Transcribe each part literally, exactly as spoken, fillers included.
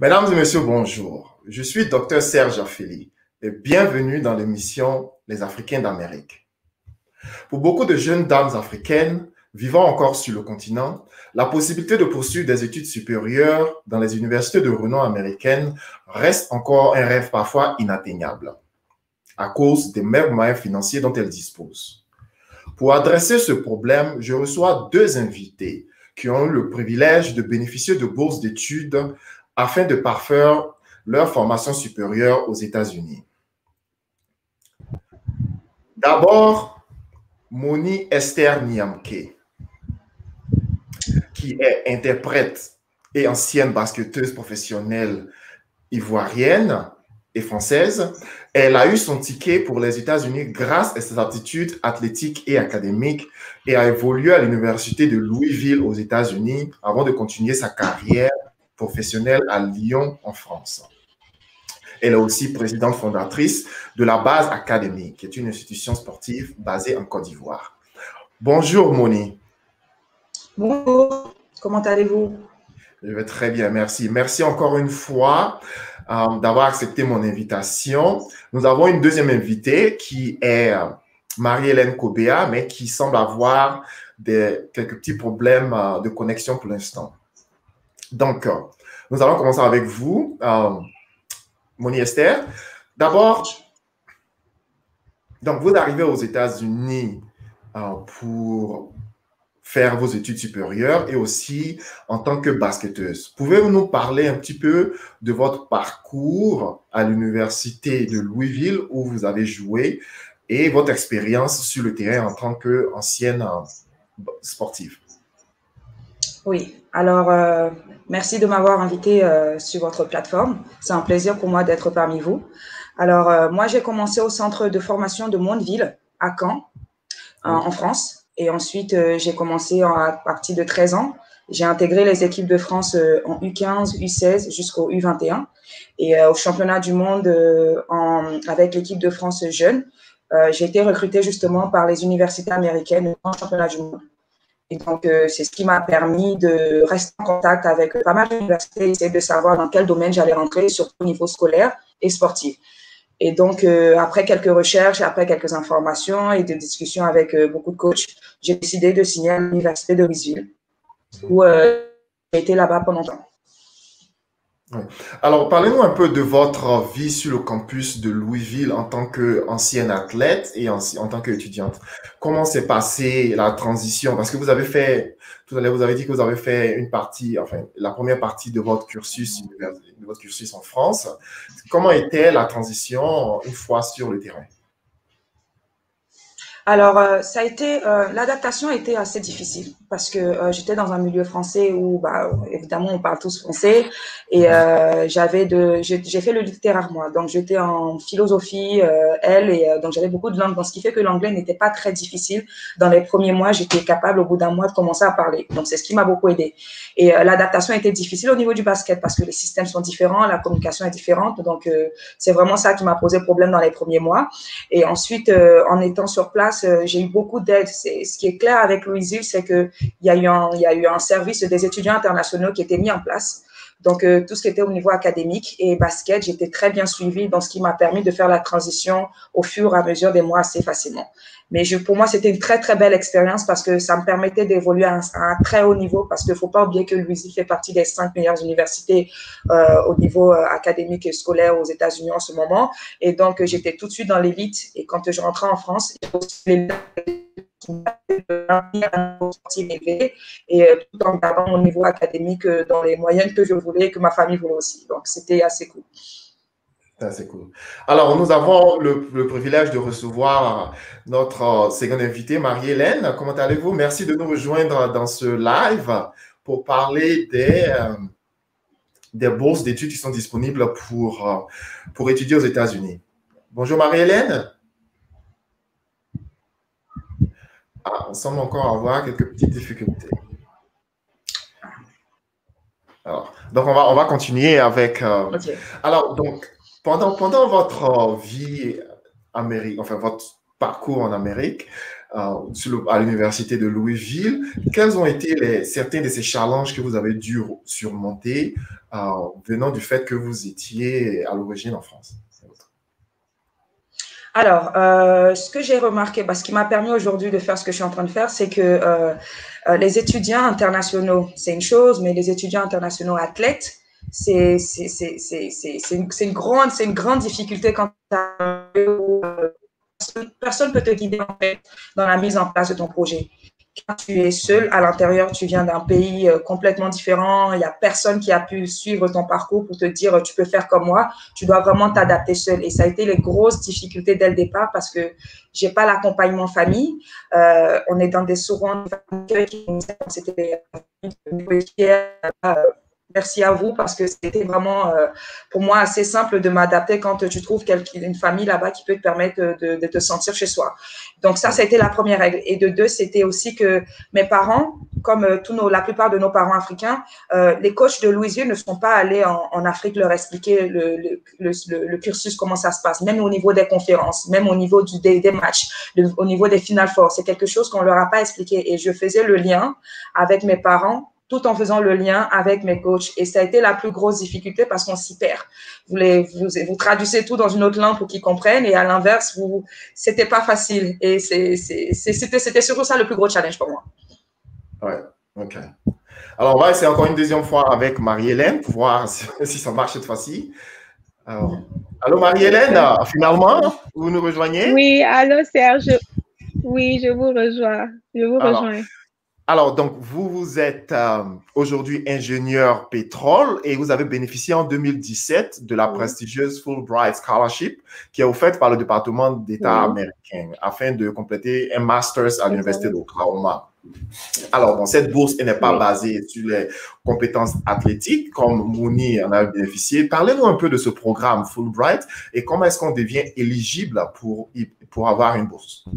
Mesdames et messieurs, bonjour. Je suis Docteur Serge Afeli et bienvenue dans l'émission Les Africains d'Amérique. Pour beaucoup de jeunes dames africaines vivant encore sur le continent, la possibilité de poursuivre des études supérieures dans les universités de renom américaines reste encore un rêve parfois inatteignable à cause des maigres moyens financiers dont elles disposent. Pour adresser ce problème, je reçois deux invités qui ont eu le privilège de bénéficier de bourses d'études afin de parfaire leur formation supérieure aux États-Unis. D'abord, Moni Esther Niamke, qui est interprète et ancienne basketteuse professionnelle ivoirienne et française. Elle a eu son ticket pour les États-Unis grâce à ses aptitudes athlétiques et académiques et a évolué à l'université de Louisville aux États-Unis avant de continuer sa carrière professionnelle à Lyon, en France. Elle est aussi présidente fondatrice de la Base Academy, qui est une institution sportive basée en Côte d'Ivoire. Bonjour, Moni. Bonjour, comment allez-vous? Je vais très bien, merci. Merci encore une fois euh, d'avoir accepté mon invitation. Nous avons une deuxième invitée qui est euh, Marie-Hélène Kobea, mais qui semble avoir des, quelques petits problèmes euh, de connexion pour l'instant. Donc, euh, nous allons commencer avec vous, euh, Moni Esther. D'abord, donc vous arrivez aux États-Unis euh, pour faire vos études supérieures et aussi en tant que basketteuse. Pouvez-vous nous parler un petit peu de votre parcours à l'université de Louisville où vous avez joué et votre expérience sur le terrain en tant qu'ancienne euh, sportive? Oui, alors euh, merci de m'avoir invité euh, sur votre plateforme. C'est un plaisir pour moi d'être parmi vous. Alors, euh, moi, j'ai commencé au centre de formation de Mondeville à Caen, en, en France. Et ensuite, euh, j'ai commencé en, à partir de treize ans. J'ai intégré les équipes de France euh, en U quinze, U seize jusqu'au U vingt et un. Et euh, au championnat du monde euh, en, avec l'équipe de France jeune, euh, j'ai été recrutée justement par les universités américaines en championnat du monde. Et donc, euh, c'est ce qui m'a permis de rester en contact avec pas mal d'universités, essayer de savoir dans quel domaine j'allais rentrer, surtout au niveau scolaire et sportif. Et donc, euh, après quelques recherches, après quelques informations et des discussions avec euh, beaucoup de coachs, j'ai décidé de signer à l'université de Louisville, où euh, j'ai été là-bas pendant longtemps. Oui. Alors, parlez-nous un peu de votre vie sur le campus de Louisville en tant qu'ancienne athlète et en, en tant qu'étudiante. Comment s'est passée la transition? Parce que vous avez fait, tout à l'heure, vous avez dit que vous avez fait une partie, enfin, la première partie de votre cursus, de votre cursus en France. Comment était la transition une fois sur le terrain? Alors, euh, ça a été, euh, l'adaptation a été assez difficile parce que euh, j'étais dans un milieu français où, bah, évidemment, on parle tous français et euh, j'avais de, j'ai fait le littéraire moi, donc j'étais en philosophie, euh, elle et euh, donc j'avais beaucoup de langues, donc ce qui fait que l'anglais n'était pas très difficile. Dans les premiers mois, j'étais capable au bout d'un mois de commencer à parler, donc c'est ce qui m'a beaucoup aidé. Et euh, l'adaptation a été difficile au niveau du basket parce que les systèmes sont différents, la communication est différente, donc euh, c'est vraiment ça qui m'a posé problème dans les premiers mois. Et ensuite, euh, en étant sur place, j'ai eu beaucoup d'aide. Ce qui est clair avec Louisville, c'est qu'il y, a eu un, il y a eu un service des étudiants internationaux qui était mis en place. Donc, euh, tout ce qui était au niveau académique et basket, j'étais très bien suivie, donc ce qui m'a permis de faire la transition au fur et à mesure des mois assez facilement. Mais je, pour moi, c'était une très, très belle expérience parce que ça me permettait d'évoluer à, à un très haut niveau parce qu'il ne faut pas oublier que Louisville fait partie des cinq meilleures universités euh, au niveau euh, académique et scolaire aux États-Unis en ce moment. Et donc, euh, j'étais tout de suite dans l'élite. Et quand je rentrais en France, les et tout en gardant mon niveau académique dans les moyennes que je voulais et que ma famille voulait aussi. Donc, c'était assez cool. C'est assez cool. Alors, nous avons le, le privilège de recevoir notre seconde invitée, Marie-Hélène. Comment allez-vous? Merci de nous rejoindre dans ce live pour parler des, euh, des bourses d'études qui sont disponibles pour, pour étudier aux États-Unis. Bonjour Marie-Hélène. Ah, on semble encore avoir quelques petites difficultés. Alors, donc, on va, on va continuer avec… Euh, okay. Alors, donc, pendant, pendant votre vie Amérique, enfin, votre parcours en Amérique, euh, sur le, à l'université de Louisville. Quels ont été les, certains de ces challenges que vous avez dû surmonter euh, venant du fait que vous étiez à l'origine en France? Alors, euh, ce que j'ai remarqué, bah, ce qui m'a permis aujourd'hui de faire ce que je suis en train de faire, c'est que euh, euh, les étudiants internationaux, c'est une chose, mais les étudiants internationaux athlètes, c'est c'est c'est c'est c'est c'est une, c'est une grande c'est une grande difficulté quand euh, personne peut te guider en fait dans la mise en place de ton projet. Quand tu es seul à l'intérieur, tu viens d'un pays euh, complètement différent, il n'y a personne qui a pu suivre ton parcours pour te dire tu peux faire comme moi, tu dois vraiment t'adapter seul. Et ça a été les grosses difficultés dès le départ parce que j'ai pas l'accompagnement famille. Euh, on est dans des souvent qui nous aident, c'était merci à vous parce que c'était vraiment euh, pour moi assez simple de m'adapter quand tu trouves une famille là-bas qui peut te permettre de, de te sentir chez soi. Donc ça, ça a été la première règle. Et de deux, c'était aussi que mes parents, comme euh, tous nos, la plupart de nos parents africains, euh, les coachs de Louisville ne sont pas allés en, en Afrique leur expliquer le, le, le, le cursus, comment ça se passe, même au niveau des conférences, même au niveau du, des, des matchs, le, au niveau des Final Four. C'est quelque chose qu'on leur a pas expliqué. Et je faisais le lien avec mes parents tout en faisant le lien avec mes coachs. Et ça a été la plus grosse difficulté parce qu'on s'y perd. Vous, les, vous, vous traduisez tout dans une autre langue pour qu'ils comprennent et à l'inverse, vous, c'était pas facile. Et c'est, c'est, c'était, c'était surtout ça le plus gros challenge pour moi. Ouais, ok. Alors, on va essayer encore une deuxième fois avec Marie-Hélène pour voir si, si ça marche cette fois-ci. Alors, allô Marie-Hélène, finalement, vous nous rejoignez? Oui, allô Serge. Oui, je vous rejoins. Je vous alors, rejoins. Alors, donc, vous, vous êtes euh, aujourd'hui ingénieur pétrole et vous avez bénéficié en deux mille dix-sept de la oui. prestigieuse Fulbright Scholarship qui est offerte par le département d'État oui. américain afin de compléter un master's à l'université d'Oklahoma. Alors, bon, cette bourse elle n'est pas oui. basée sur les compétences athlétiques comme Mouni en a bénéficié. Parlez-nous un peu de ce programme Fulbright et comment est-ce qu'on devient éligible pour, pour avoir une bourse?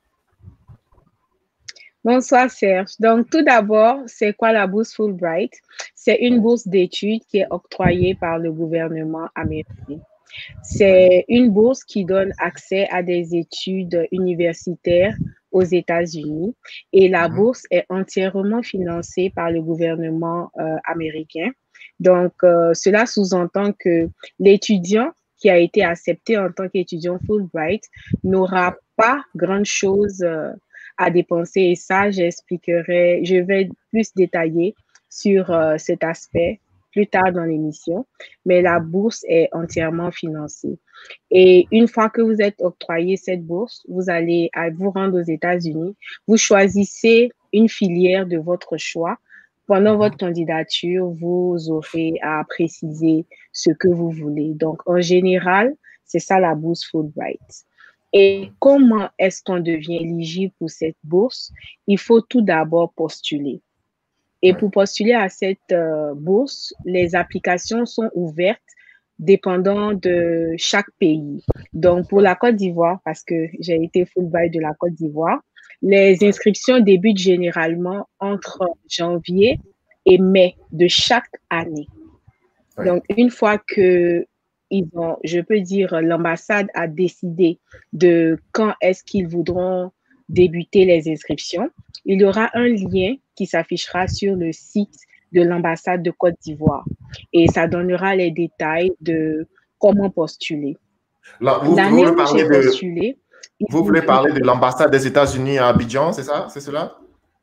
Bonsoir Serge. Donc tout d'abord, c'est quoi la bourse Fulbright? C'est une bourse d'études qui est octroyée par le gouvernement américain. C'est une bourse qui donne accès à des études universitaires aux États-Unis et la bourse est entièrement financée par le gouvernement euh, américain. Donc euh, cela sous-entend que l'étudiant qui a été accepté en tant qu'étudiant Fulbright n'aura pas grand-chose euh, à dépenser et ça, j'expliquerai, je vais plus détailler sur euh, cet aspect plus tard dans l'émission, mais la bourse est entièrement financée. Et une fois que vous êtes octroyé cette bourse, vous allez vous rendre aux États-Unis, vous choisissez une filière de votre choix. Pendant votre candidature, vous aurez à préciser ce que vous voulez. Donc, en général, c'est ça la bourse Fulbright. Et comment est-ce qu'on devient éligible pour cette bourse? Il faut tout d'abord postuler. Et pour postuler à cette euh, bourse, les applications sont ouvertes dépendant de chaque pays. Donc, pour la Côte d'Ivoire, parce que j'ai été Fulbright de la Côte d'Ivoire, les inscriptions débutent généralement entre janvier et mai de chaque année. Donc, une fois que ils ont, je peux dire, l'ambassade a décidé de quand est-ce qu'ils voudront débuter les inscriptions. Il y aura un lien qui s'affichera sur le site de l'ambassade de Côte d'Ivoire et ça donnera les détails de comment postuler. Là, vous, vous, voulez parler de, postulé, vous voulez parler de l'ambassade des États-Unis à Abidjan, c'est ça? C'est cela?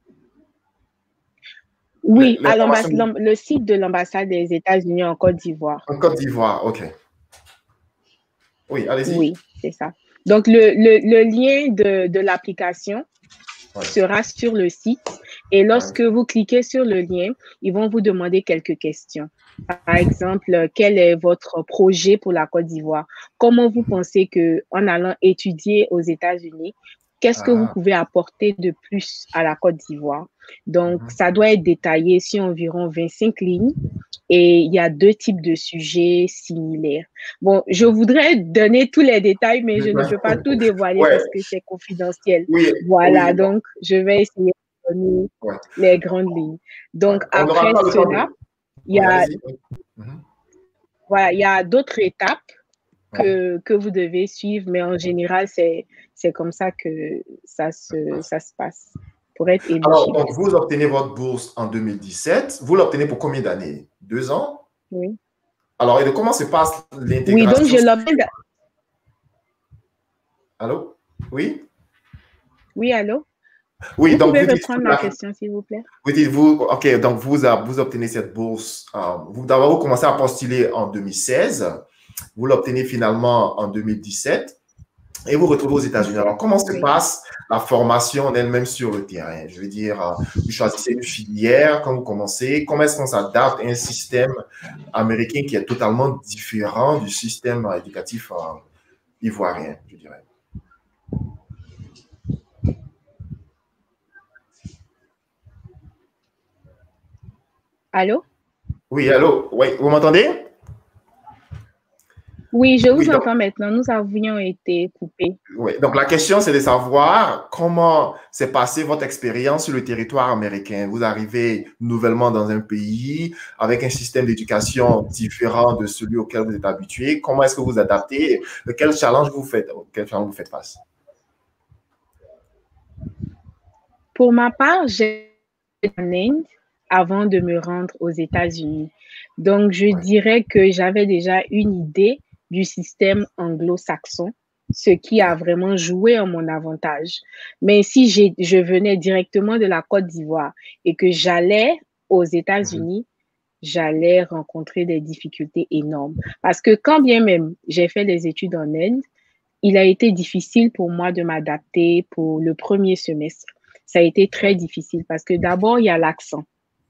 Oui, les, les à le site de l'ambassade des États-Unis en Côte d'Ivoire. En Côte d'Ivoire, ok. Oui, allez-y. Oui, c'est ça. Donc, le, le, le lien de, de l'application ouais. sera sur le site. Et lorsque ouais. vous cliquez sur le lien, ils vont vous demander quelques questions. Par exemple, quel est votre projet pour la Côte d'Ivoire? Comment vous pensez qu'en allant étudier aux États-Unis, qu'est-ce ah. que vous pouvez apporter de plus à la Côte d'Ivoire? Donc, mm-hmm. ça doit être détaillé sur environ vingt-cinq lignes. Et il y a deux types de sujets similaires. Bon, je voudrais donner tous les détails, mais je ne peux pas tout dévoiler ouais. parce que c'est confidentiel. Oui, voilà, oui, donc je vais essayer de donner ouais. les grandes lignes. Donc, ouais. après cela, il y a, mm-hmm. voilà, il y a d'autres étapes que, que vous devez suivre, mais en général, c'est comme ça que ça se, ça se passe pour être éligible. Alors, donc, vous obtenez votre bourse en deux mille dix-sept. Vous l'obtenez pour combien d'années? Deux ans? Oui. Alors, et de comment se passe l'intégration? Oui, donc je l'obtiens. Allô? Oui? Oui, allô? Oui, vous donc pouvez vous reprendre dites, la question, s'il vous plaît? Vous dites, vous, ok, donc vous, vous obtenez cette bourse. Euh, vous d'abord, vous commencez à postuler en deux mille seize. Vous l'obtenez finalement en deux mille dix-sept. Et vous retrouvez aux États-Unis. Alors, comment se Oui. passe la formation en elle-même sur le terrain? Je veux dire, euh, vous choisissez une filière quand vous commencez. Comment est-ce qu'on s'adapte à un système américain qui est totalement différent du système éducatif euh, ivoirien, je dirais? Allô? Oui, allô? Oui, vous m'entendez? Oui, je vous Oui, donc, entends maintenant. Nous avions été coupés. oui, donc la question, c'est de savoir comment s'est passée votre expérience sur le territoire américain. Vous arrivez nouvellement dans un pays avec un système d'éducation différent de celui auquel vous êtes habitué. Comment est-ce que vous vous adaptez? Quel challenge vous faites, quel challenge vous faites face? Pour ma part, j'ai été en Inde avant de me rendre aux États-Unis. Donc, je Ouais. dirais que j'avais déjà une idée du système anglo-saxon, ce qui a vraiment joué en mon avantage. Mais si j'ai- je venais directement de la Côte d'Ivoire et que j'allais aux États-Unis, j'allais rencontrer des difficultés énormes. Parce que quand bien même j'ai fait des études en Inde, il a été difficile pour moi de m'adapter pour le premier semestre. Ça a été très difficile parce que d'abord, il y a l'accent.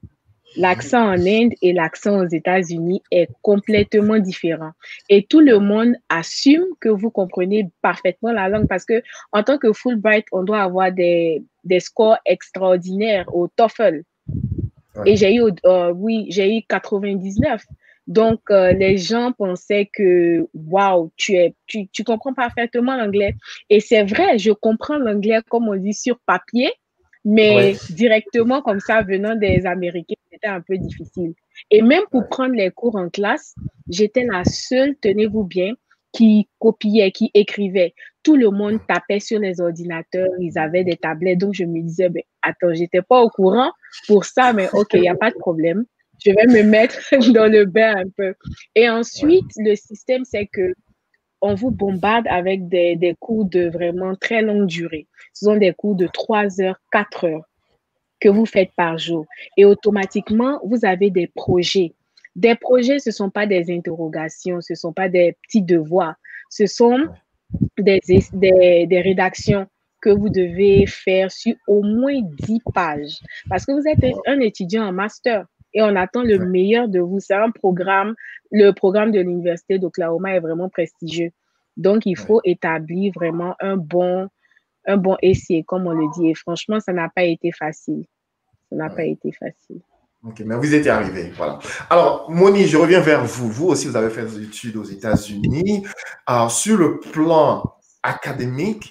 L'accent en Inde et l'accent aux États-Unis est complètement différent. Et tout le monde assume que vous comprenez parfaitement la langue parce que en tant que Fulbright, on doit avoir des, des scores extraordinaires au TOEFL. Ouais. Et j'ai eu, euh, oui, j'ai eu quatre-vingt-dix-neuf. Donc, euh, les gens pensaient que, waouh, tu, es, tu, tu comprends parfaitement l'anglais. Et c'est vrai, je comprends l'anglais, comme on dit, sur papier, mais Ouais. directement comme ça, venant des Américains, c'était un peu difficile. Et même pour Ouais. prendre les cours en classe, j'étais la seule, tenez-vous bien, qui copiait, qui écrivait. Tout le monde tapait sur les ordinateurs, ils avaient des tablettes. Donc, je me disais, ben, attends, j'étais pas au courant pour ça, mais OK, il n'y a pas de problème. Je vais me mettre dans le bain un peu. Et ensuite, ouais. Le système, c'est que on vous bombarde avec des, des cours de vraiment très longue durée. Ce sont des cours de trois heures, quatre heures que vous faites par jour. Et automatiquement, vous avez des projets. Des projets, ce ne sont pas des interrogations, ce ne sont pas des petits devoirs. Ce sont des, des, des rédactions que vous devez faire sur au moins dix pages. Parce que vous êtes un étudiant en master et on attend le meilleur de vous. C'est un programme, le programme de l'Université d'Oklahoma est vraiment prestigieux. Donc, il faut établir vraiment un bon, un bon essai, comme on le dit. Et franchement, ça n'a pas été facile. Ça n'a pas été facile. Ok, mais vous êtes arrivé, voilà. Alors, Moni, je reviens vers vous. Vous aussi, vous avez fait des études aux États-Unis. Alors, sur le plan académique,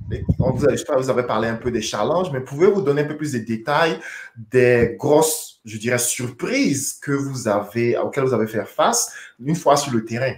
on vous, a, je sais pas, vous avez parlé un peu des challenges, mais pouvez-vous donner un peu plus de détails des grosses, je dirais, surprises que vous avez, auxquelles vous avez fait face une fois sur le terrain?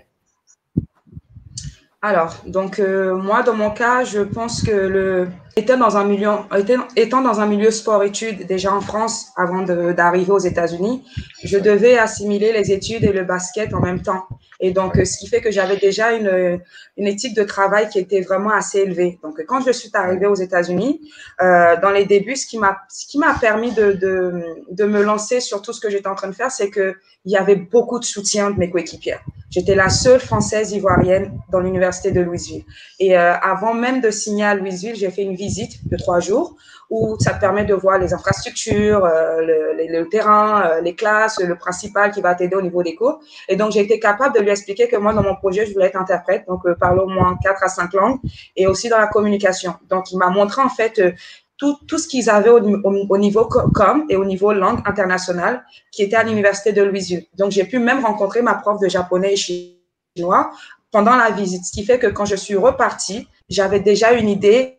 Alors, donc euh, moi, dans mon cas, je pense que le étant dans un milieu, étant dans un milieu sport-études déjà en France avant d'arriver aux États-Unis, je devais assimiler les études et le basket en même temps. Et donc, ce qui fait que j'avais déjà une, une éthique de travail qui était vraiment assez élevée. Donc, quand je suis arrivée aux États-Unis, euh, dans les débuts, ce qui m'a, ce qui m'a permis de, de, de me lancer sur tout ce que j'étais en train de faire, c'est que il y avait beaucoup de soutien de mes coéquipières. J'étais la seule Française ivoirienne dans l'université de Louisville. Et euh, avant même de signer à Louisville, j'ai fait une visite de trois jours où ça te permet de voir les infrastructures, euh, le, le, le terrain, euh, les classes, le principal qui va t'aider au niveau des cours. Et donc, j'ai été capable de lui expliquer que moi, dans mon projet, je voulais être interprète, donc euh, parler au moins quatre à cinq langues et aussi dans la communication. Donc, il m'a montré en fait euh, tout, tout ce qu'ils avaient au, au, au niveau com et au niveau langue internationale qui était à l'université de Louisville. Donc, j'ai pu même rencontrer ma prof de japonais et chinois pendant la visite, ce qui fait que quand je suis repartie, j'avais déjà une idée.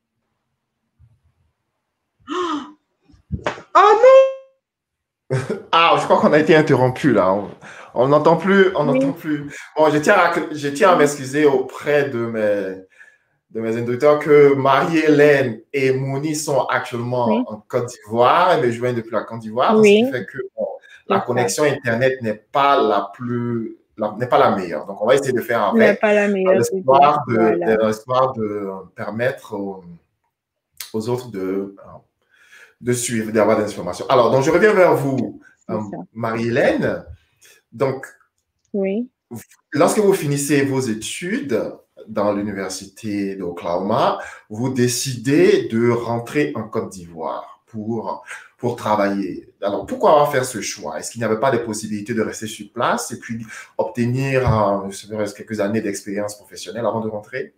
Oh non! Ah, je crois qu'on a été interrompu là. On n'entend plus, on Oui, n'entend plus. Bon, je tiens à, je tiens à m'excuser auprès de mes, de mes inducteurs que Marie-Hélène et Mouni sont actuellement oui, en Côte d'Ivoire. Elles me joignent depuis la Côte d'Ivoire, ce qui oui, fait que bon, la c'est ça. connexion Internet n'est pas la plus, la- n'est pas la meilleure. Donc, on va essayer de faire Ce n'est avec, pas la dans meilleure idée. l'espoir de, Voilà, dans l'espoir de permettre aux, aux autres de, de suivre, d'avoir des informations. Alors, donc, je reviens vers vous, c'est euh, ça. Marie-Hélène. Donc, Oui. lorsque vous finissez vos études dans l'université d'Oklahoma, vous décidez de rentrer en Côte d'Ivoire pour, pour travailler. Alors, pourquoi avoir fait ce choix? Est-ce qu'il n'y avait pas de possibilité de rester sur place et puis obtenir euh, je sais, quelques années d'expérience professionnelle avant de rentrer?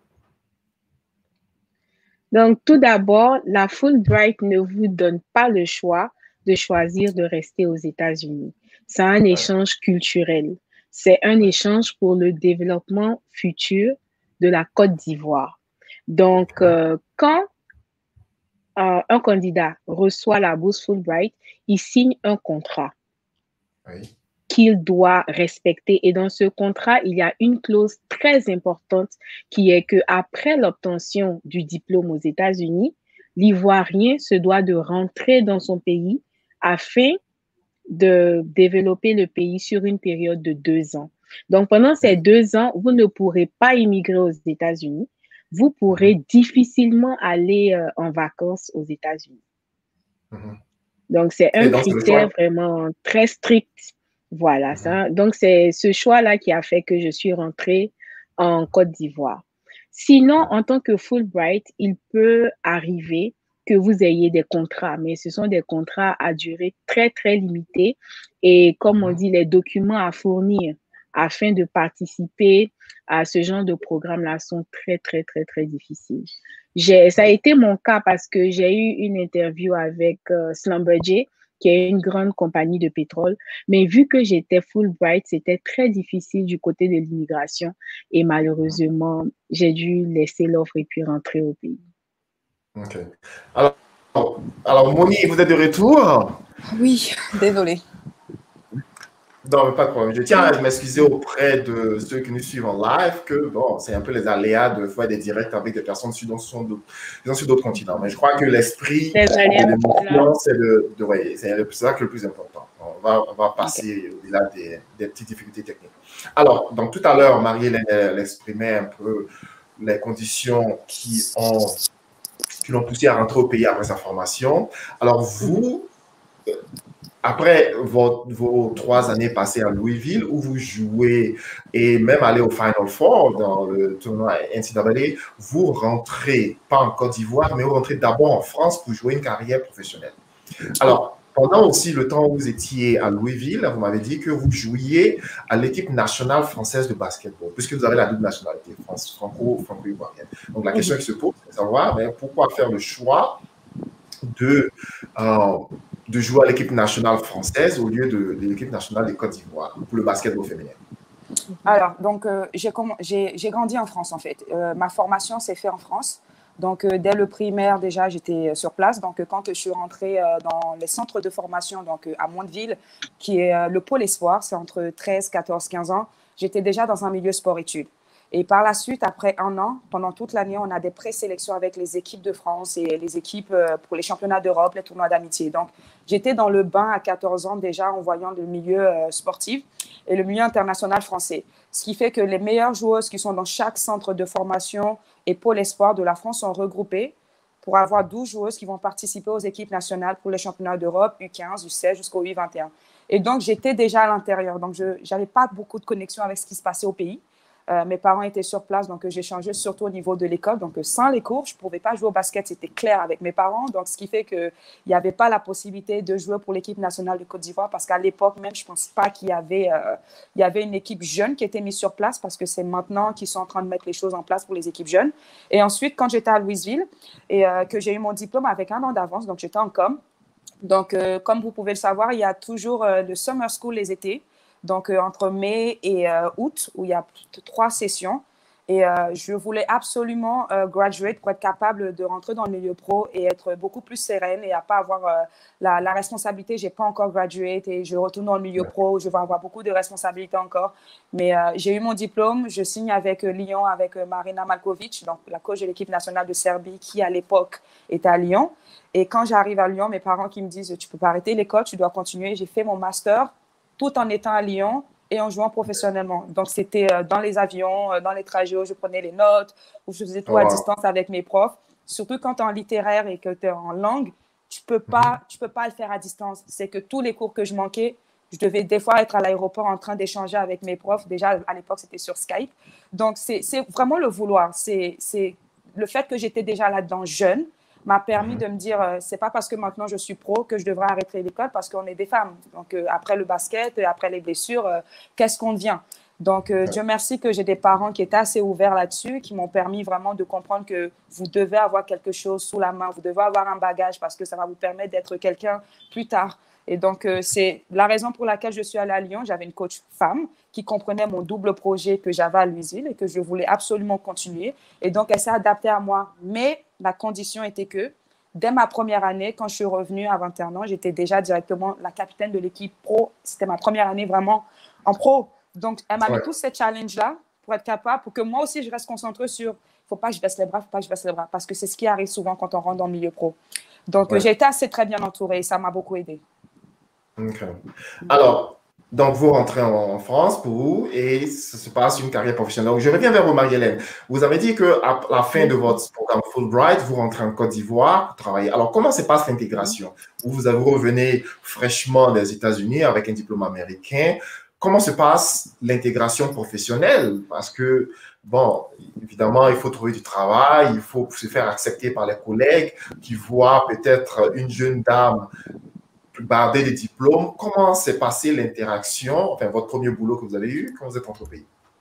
Donc, tout d'abord, la Fulbright ne vous donne pas le choix de choisir de rester aux États-Unis. C'est un Ouais, échange culturel. C'est un ouais, échange pour le développement futur de la Côte d'Ivoire. Donc, ok, euh, quand euh, un candidat reçoit la bourse Fulbright, il signe un contrat oui, qu'il doit respecter. Et dans ce contrat, il y a une clause très importante qui est que après l'obtention du diplôme aux États-Unis, l'Ivoirien se doit de rentrer dans son pays afin de développer le pays sur une période de deux ans. Donc, pendant ces oui, deux ans, vous ne pourrez pas immigrer aux États-Unis. Vous mhm, pourrez difficilement aller euh, en vacances aux États-Unis. mhm. Donc, c'est Et un donc, c'est le critère choix. vraiment très strict. Voilà, Mhm, ça. Donc, c'est ce choix-là qui a fait que je suis rentrée en Côte d'Ivoire. Sinon, en tant que Fulbright, il peut arriver que vous ayez des contrats, mais ce sont des contrats à durée très, très limitée. Et comme on mhm. dit, les documents à fournir afin de participer à ce genre de programme-là sont très, très, très, très difficiles. J'ai, ça a Oui. été mon cas parce que j'ai eu une interview avec euh, Schlumberger, qui est une grande compagnie de pétrole. Mais vu que j'étais Fulbright, c'était très difficile du côté de l'immigration. Et malheureusement, j'ai dû laisser l'offre et puis rentrer au pays. Ok. Alors, alors, Moni, vous êtes de retour? Oui, désolée. Non, mais pas de problème. Je tiens à m'excuser auprès de ceux qui nous suivent en live que, bon, c'est un peu les aléas de faire des directs avec des personnes sur d'autres continents. Mais je crois que l'esprit Les de aléas sont là. l'émission, c'est de, de ouais, c'est ça que le plus important. On va, on va OK. passer au-delà des, des petites difficultés techniques. Alors, donc tout à l'heure, Marie-Hélène elle exprimait un peu les conditions qui ont, qui l'ont poussé à rentrer au pays après sa formation. Alors, Mhm. vous, après vos, vos, trois années passées à Louisville, où vous jouez et même aller au Final Four dans le tournoi N C A A, vous rentrez pas en Côte d'Ivoire, mais vous rentrez d'abord en France pour jouer une carrière professionnelle. Oui. Alors, pendant aussi le temps où vous étiez à Louisville, vous m'avez dit que vous jouiez à l'équipe nationale française de basketball, puisque vous avez la double nationalité, franco-ivoirienne. Donc, la question Mhm. qui se pose, c'est de savoir mais pourquoi faire le choix de, euh, de jouer à l'équipe nationale française au lieu de, de l'équipe nationale de Côte d'Ivoire pour le basketball féminin. Alors, donc, euh, j'ai grandi en France, en fait. Euh, ma formation s'est faite en France. Donc, euh, dès le primaire, déjà, j'étais sur place. Donc, euh, quand je suis rentrée euh, dans les centres de formation, donc euh, à Mondeville, qui est euh, le pôle espoir, c'est entre treize, quatorze, quinze ans, j'étais déjà dans un milieu sport-études. Et par la suite, après un an, pendant toute l'année, on a des présélections avec les équipes de France et les équipes euh, pour les championnats d'Europe, les tournois d'amitié. Donc, j'étais dans le bain à quatorze ans déjà en voyant le milieu euh, sportif et le milieu international français. Ce qui fait que les meilleures joueuses qui sont dans chaque centre de formation et pôle espoir de la France sont regroupées pour avoir douze joueuses qui vont participer aux équipes nationales pour les championnats d'Europe, U quinze, U seize jusqu'au U vingt et un. Et donc, j'étais déjà à l'intérieur. Donc, je n'avais pas beaucoup de connexion avec ce qui se passait au pays. Euh, mes parents étaient sur place, donc j'ai changé surtout au niveau de l'école. Donc, sans les cours, je ne pouvais pas jouer au basket, c'était clair avec mes parents. Donc, ce qui fait qu'il n'y avait pas la possibilité de jouer pour l'équipe nationale de Côte d'Ivoire parce qu'à l'époque même, je ne pense pas qu'il y avait, euh, il y avait une équipe jeune qui était mise sur place parce que c'est maintenant qu'ils sont en train de mettre les choses en place pour les équipes jeunes. Et ensuite, quand j'étais à Louisville et euh, que j'ai eu mon diplôme avec un an d'avance, donc j'étais en com. Donc, euh, comme vous pouvez le savoir, il y a toujours euh, le summer school les étés. Donc, euh, entre mai et euh, août, où il y a trois sessions. Et euh, je voulais absolument euh, graduate pour être capable de rentrer dans le milieu pro et être beaucoup plus sereine et à pas avoir euh, la, la responsabilité. J'ai pas encore graduate et je retourne dans le milieu pro. Je vais avoir beaucoup de responsabilités encore. Mais euh, j'ai eu mon diplôme. Je signe avec euh, Lyon, avec euh, Marina Malkovic, donc la coach de l'équipe nationale de Serbie qui, à l'époque, était à Lyon. Et quand j'arrive à Lyon, mes parents qui me disent « Tu peux pas arrêter l'école, tu dois continuer ». J'ai fait mon master tout en étant à Lyon et en jouant professionnellement. Donc, c'était euh, dans les avions, euh, dans les trajets où je prenais les notes, où je faisais tout oh, à wow. distance avec mes profs. Surtout quand tu es en littéraire et que tu es en langue, tu ne peux, mm-hmm. tu peux pas le faire à distance. C'est que tous les cours que je manquais, je devais des fois être à l'aéroport en train d'échanger avec mes profs. Déjà, à l'époque, c'était sur Skype. Donc, c'est vraiment le vouloir. C'est le fait que j'étais déjà là-dedans jeune m'a permis de me dire, euh, c'est pas parce que maintenant je suis pro que je devrais arrêter l'école parce qu'on est des femmes. Donc, euh, après le basket, après les blessures, euh, qu'est-ce qu'on devient? Donc, euh, Dieu merci que j'ai des parents qui étaient assez ouverts là-dessus, qui m'ont permis vraiment de comprendre que vous devez avoir quelque chose sous la main, vous devez avoir un bagage parce que ça va vous permettre d'être quelqu'un plus tard. Et donc, euh, c'est la raison pour laquelle je suis allée à Lyon. J'avais une coach femme qui comprenait mon double projet que j'avais à Louisville et que je voulais absolument continuer. Et donc, elle s'est adaptée à moi. Mais la condition était que, dès ma première année, quand je suis revenue à vingt et un ans, j'étais déjà directement la capitaine de l'équipe pro. C'était ma première année vraiment en pro. Donc, elle m'a ouais. mis tous ces challenges-là pour être capable, pour que moi aussi, je reste concentrée sur, il ne faut pas que je baisse les bras, il ne faut pas que je baisse les bras, parce que c'est ce qui arrive souvent quand on rentre dans le milieu pro. Donc, ouais. j'ai été assez très bien entourée et ça m'a beaucoup aidée. Okay. Alors, donc vous rentrez en France pour vous et ça se passe une carrière professionnelle. Donc, je reviens vers vous, Marie-Hélène. Vous avez dit qu'à la fin de votre programme Fulbright, vous rentrez en Côte d'Ivoire pour travailler. Alors, comment se passe l'intégration? Vous, vous avez revenu fraîchement des États-Unis avec un diplôme américain. Comment se passe l'intégration professionnelle? Parce que, bon, évidemment, il faut trouver du travail, il faut se faire accepter par les collègues qui voient peut-être une jeune dame barder des diplômes. Comment s'est passée l'interaction, enfin votre premier boulot que vous avez eu quand vous êtes rentré au pays?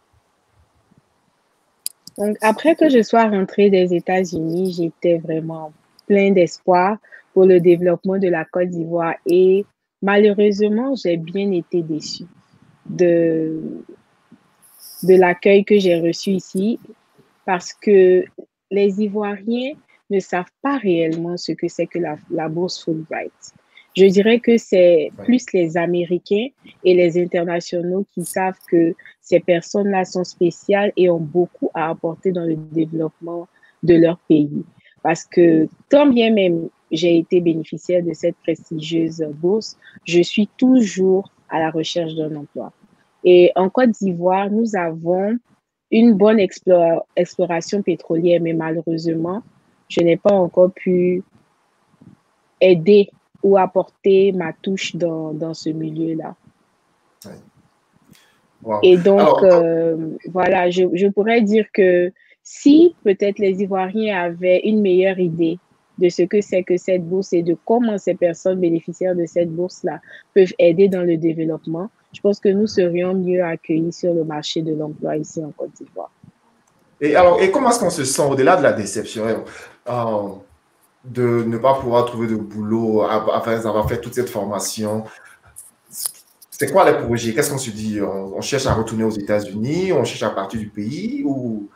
Donc, après que je sois rentrée des États-Unis, j'étais vraiment plein d'espoir pour le développement de la Côte d'Ivoire et malheureusement, j'ai bien été déçue de, de l'accueil que j'ai reçu ici parce que les Ivoiriens ne savent pas réellement ce que c'est que la, la bourse Fulbright. Je dirais que c'est plus les Américains et les internationaux qui savent que ces personnes-là sont spéciales et ont beaucoup à apporter dans le développement de leur pays. Parce que tant bien même j'ai été bénéficiaire de cette prestigieuse bourse, je suis toujours à la recherche d'un emploi. Et en Côte d'Ivoire, nous avons une bonne explore, exploration pétrolière, mais malheureusement, je n'ai pas encore pu aider ou apporter ma touche dans, dans ce milieu-là. Oui. Wow. Et donc, Alors, euh, voilà, je, je pourrais dire que si peut-être les Ivoiriens avaient une meilleure idée de ce que c'est que cette bourse et de comment ces personnes bénéficiaires de cette bourse-là peuvent aider dans le développement, je pense que nous serions mieux accueillis sur le marché de l'emploi ici en Côte d'Ivoire. Et alors, et comment est-ce qu'on se sent au-delà de la déception euh, de ne pas pouvoir trouver de boulot après avoir fait toute cette formation? C'est quoi les projets? Qu'est-ce qu'on se dit? On, on cherche à retourner aux États-Unis? On cherche à partir du pays? Ou...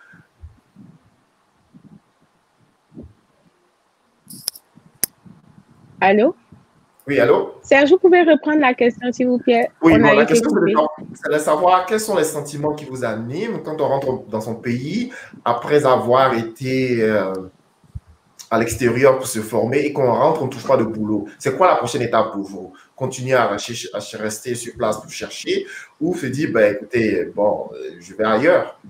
Allô? Oui, allô? Serge, vous pouvez reprendre la question, s'il vous plaît? Oui, bon, la question, c'est de savoir quels sont les sentiments qui vous animent quand on rentre dans son pays après avoir été euh, à l'extérieur pour se former et qu'on rentre, on ne trouve pas de boulot. C'est quoi la prochaine étape pour vous? Continuer à, à rester sur place pour chercher ou se dire, ben, écoutez, bon, je vais ailleurs?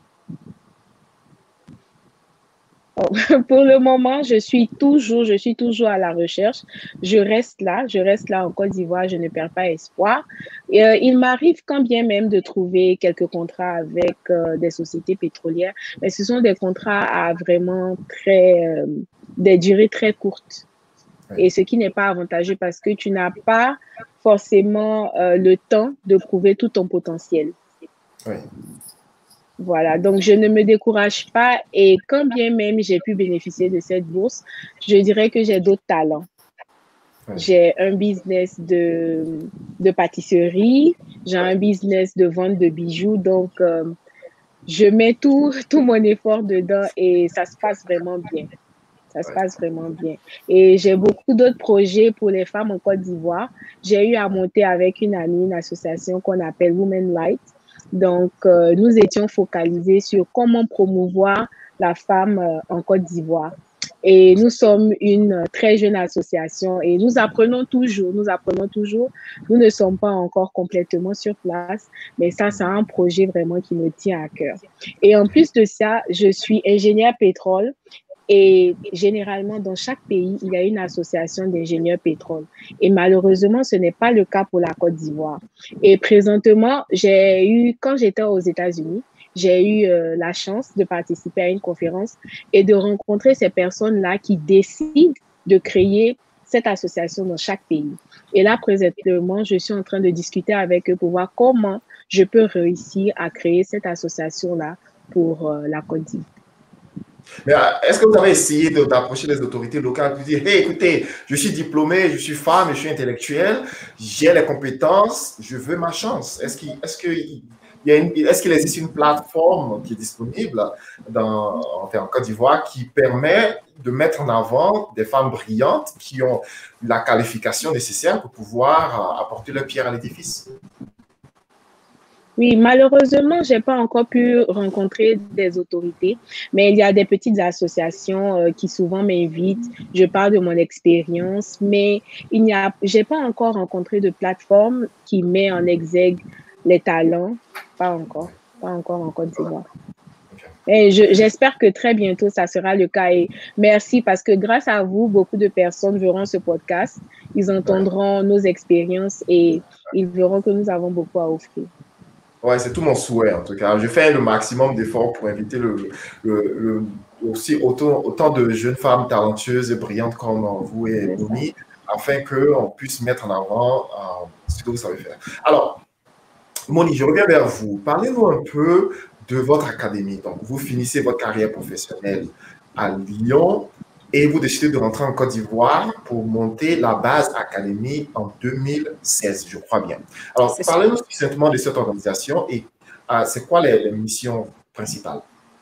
Pour le moment, je suis toujours, je suis toujours à la recherche. Je reste là, je reste là en Côte d'Ivoire, je ne perds pas espoir. Et, euh, il m'arrive quand bien même de trouver quelques contrats avec euh, des sociétés pétrolières, mais ce sont des contrats à vraiment très, euh, des durées très courtes. Et ce qui n'est pas avantageux parce que tu n'as pas forcément euh, le temps de prouver tout ton potentiel. Oui. Voilà, donc je ne me décourage pas et quand bien même j'ai pu bénéficier de cette bourse, je dirais que j'ai d'autres talents. Ouais. J'ai un business de, de pâtisserie, j'ai un business de vente de bijoux, donc euh, je mets tout, tout mon effort dedans et ça se passe vraiment bien. Ça se Ouais. passe vraiment bien. Et j'ai beaucoup d'autres projets pour les femmes en Côte d'Ivoire. J'ai eu à monter avec une amie une association qu'on appelle Women Light. Donc, euh, nous étions focalisés sur comment promouvoir la femme euh, en Côte d'Ivoire. Et nous sommes une très jeune association et nous apprenons toujours, nous apprenons toujours. Nous ne sommes pas encore complètement sur place, mais ça, c'est un projet vraiment qui me tient à cœur. Et en plus de ça, je suis ingénieure pétrole et généralement, dans chaque pays, il y a une association d'ingénieurs pétrole. Et malheureusement, ce n'est pas le cas pour la Côte d'Ivoire. Et présentement, j'ai eu, quand j'étais aux États-Unis, j'ai eu euh, la chance de participer à une conférence et de rencontrer ces personnes-là qui décident de créer cette association dans chaque pays. Et là, présentement, je suis en train de discuter avec eux pour voir comment je peux réussir à créer cette association-là pour euh, la Côte d'Ivoire. Mais est-ce que vous avez essayé d'approcher les autorités locales pour dire, hey, écoutez, je suis diplômé, je suis femme, je suis intellectuelle, j'ai les compétences, je veux ma chance. Est-ce qu'il est-ce qu'il y a une, est-ce qu'il existe une plateforme qui est disponible dans, enfin, en Côte d'Ivoire qui permet de mettre en avant des femmes brillantes qui ont la qualification nécessaire pour pouvoir apporter leur pierre à l'édifice? Oui, malheureusement, j'ai pas encore pu rencontrer des autorités, mais il y a des petites associations euh, qui souvent m'invitent. Je parle de mon expérience, mais il n'y a, j'ai pas encore rencontré de plateforme qui met en exergue les talents. Pas encore, pas encore en Côte d'Ivoire. Et je, j'espère que très bientôt, ça sera le cas. Et merci parce que grâce à vous, beaucoup de personnes verront ce podcast, ils entendront nos expériences et ils verront que nous avons beaucoup à offrir. Ouais, c'est tout mon souhait en tout cas. Je fais le maximum d'efforts pour inviter le, le, le, aussi autant, autant de jeunes femmes talentueuses et brillantes comme vous et Moni, afin qu'on puisse mettre en avant euh, ce que vous savez faire. Alors, Moni, je reviens vers vous. Parlez-nous un peu de votre académie. Donc, vous finissez votre carrière professionnelle à Lyon et vous décidez de rentrer en Côte d'Ivoire pour monter la Base Academy en deux mille seize, je crois bien. Alors, parlez-nous succinctement de cette organisation et euh, c'est quoi les, les missions principales?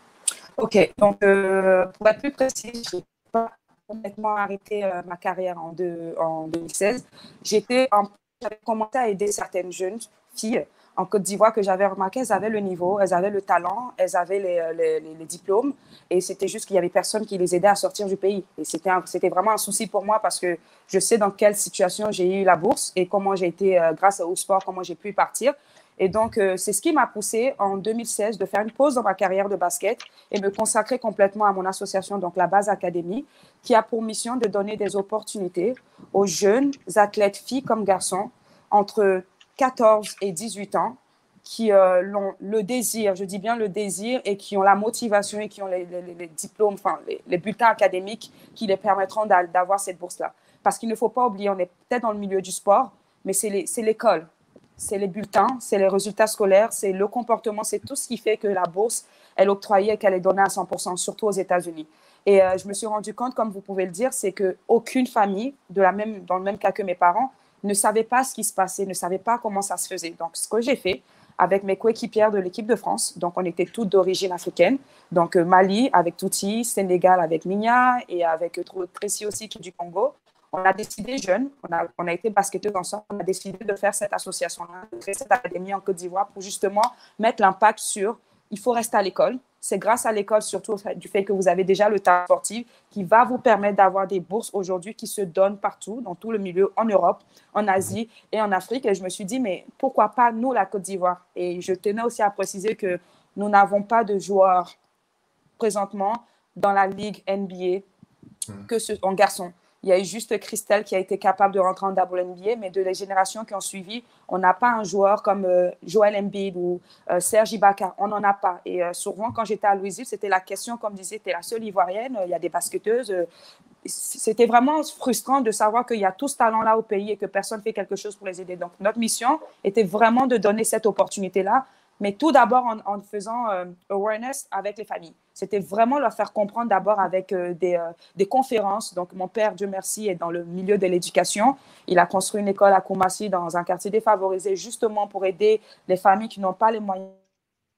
Ok, donc euh, pour être plus précis, je n'ai pas complètement arrêté euh, ma carrière en, deux, en deux mille seize. J'étais en, j'avais commencé à aider certaines jeunes filles en Côte d'Ivoire que j'avais remarqué, elles avaient le niveau, elles avaient le talent, elles avaient les, les, les, les diplômes et c'était juste qu'il y avait personne qui les aidait à sortir du pays. Et c'était, un, c'était vraiment un souci pour moi parce que je sais dans quelle situation j'ai eu la bourse et comment j'ai été, euh, grâce au sport, comment j'ai pu partir. Et donc, euh, c'est ce qui m'a poussée en deux mille seize de faire une pause dans ma carrière de basket et me consacrer complètement à mon association, donc la Base Academy, qui a pour mission de donner des opportunités aux jeunes athlètes, filles comme garçons, entre quatorze et dix-huit ans, qui euh, ont le désir, je dis bien le désir, et qui ont la motivation et qui ont les, les, les diplômes, enfin les, les bulletins académiques qui les permettront d'avoir cette bourse-là. Parce qu'il ne faut pas oublier, on est peut-être dans le milieu du sport, mais c'est l'école. C'est les bulletins, c'est les résultats scolaires, c'est le comportement, c'est tout ce qui fait que la bourse, elle est octroyée et qu'elle est donnée à cent pour cent, surtout aux États-Unis. Et euh, je me suis rendu compte, comme vous pouvez le dire, c'est qu'aucune famille, de la même, dans le même cas que mes parents, ne savait pas ce qui se passait, ne savait pas comment ça se faisait. Donc, ce que j'ai fait avec mes coéquipières de l'équipe de France, donc on était toutes d'origine africaine, donc euh, Mali avec Touti, Sénégal avec Minya et avec euh, Tracy aussi qui est du Congo. On a décidé jeune, on a, on a été basketteuses ensemble, on a décidé de faire cette association-là, de créer cette académie en Côte d'Ivoire pour justement mettre l'impact sur il faut rester à l'école. C'est grâce à l'école, surtout du fait que vous avez déjà le talent sportif, qui va vous permettre d'avoir des bourses aujourd'hui qui se donnent partout, dans tout le milieu, en Europe, en Asie et en Afrique. Et je me suis dit, mais pourquoi pas nous, la Côte d'Ivoire? Et je tenais aussi à préciser que nous n'avons pas de joueurs présentement dans la Ligue N B A que ce, en garçon. Il y a eu juste Christelle qui a été capable de rentrer en W N B A, mais de les générations qui ont suivi, on n'a pas un joueur comme euh, Joel Embiid ou euh, Serge Ibaka. On n'en a pas. Et euh, souvent, quand j'étais à Louisville, c'était la question, comme disait, tu es la seule Ivoirienne, il y a des basketteuses. Euh, c'était vraiment frustrant de savoir qu'il y a tout ce talent-là au pays et que personne ne fait quelque chose pour les aider. Donc, notre mission était vraiment de donner cette opportunité-là, mais tout d'abord en, en faisant euh, awareness avec les familles. C'était vraiment leur faire comprendre d'abord avec euh, des, euh, des conférences. Donc, mon père, Dieu merci, est dans le milieu de l'éducation. Il a construit une école à Koumassi dans un quartier défavorisé justement pour aider les familles qui n'ont pas les moyens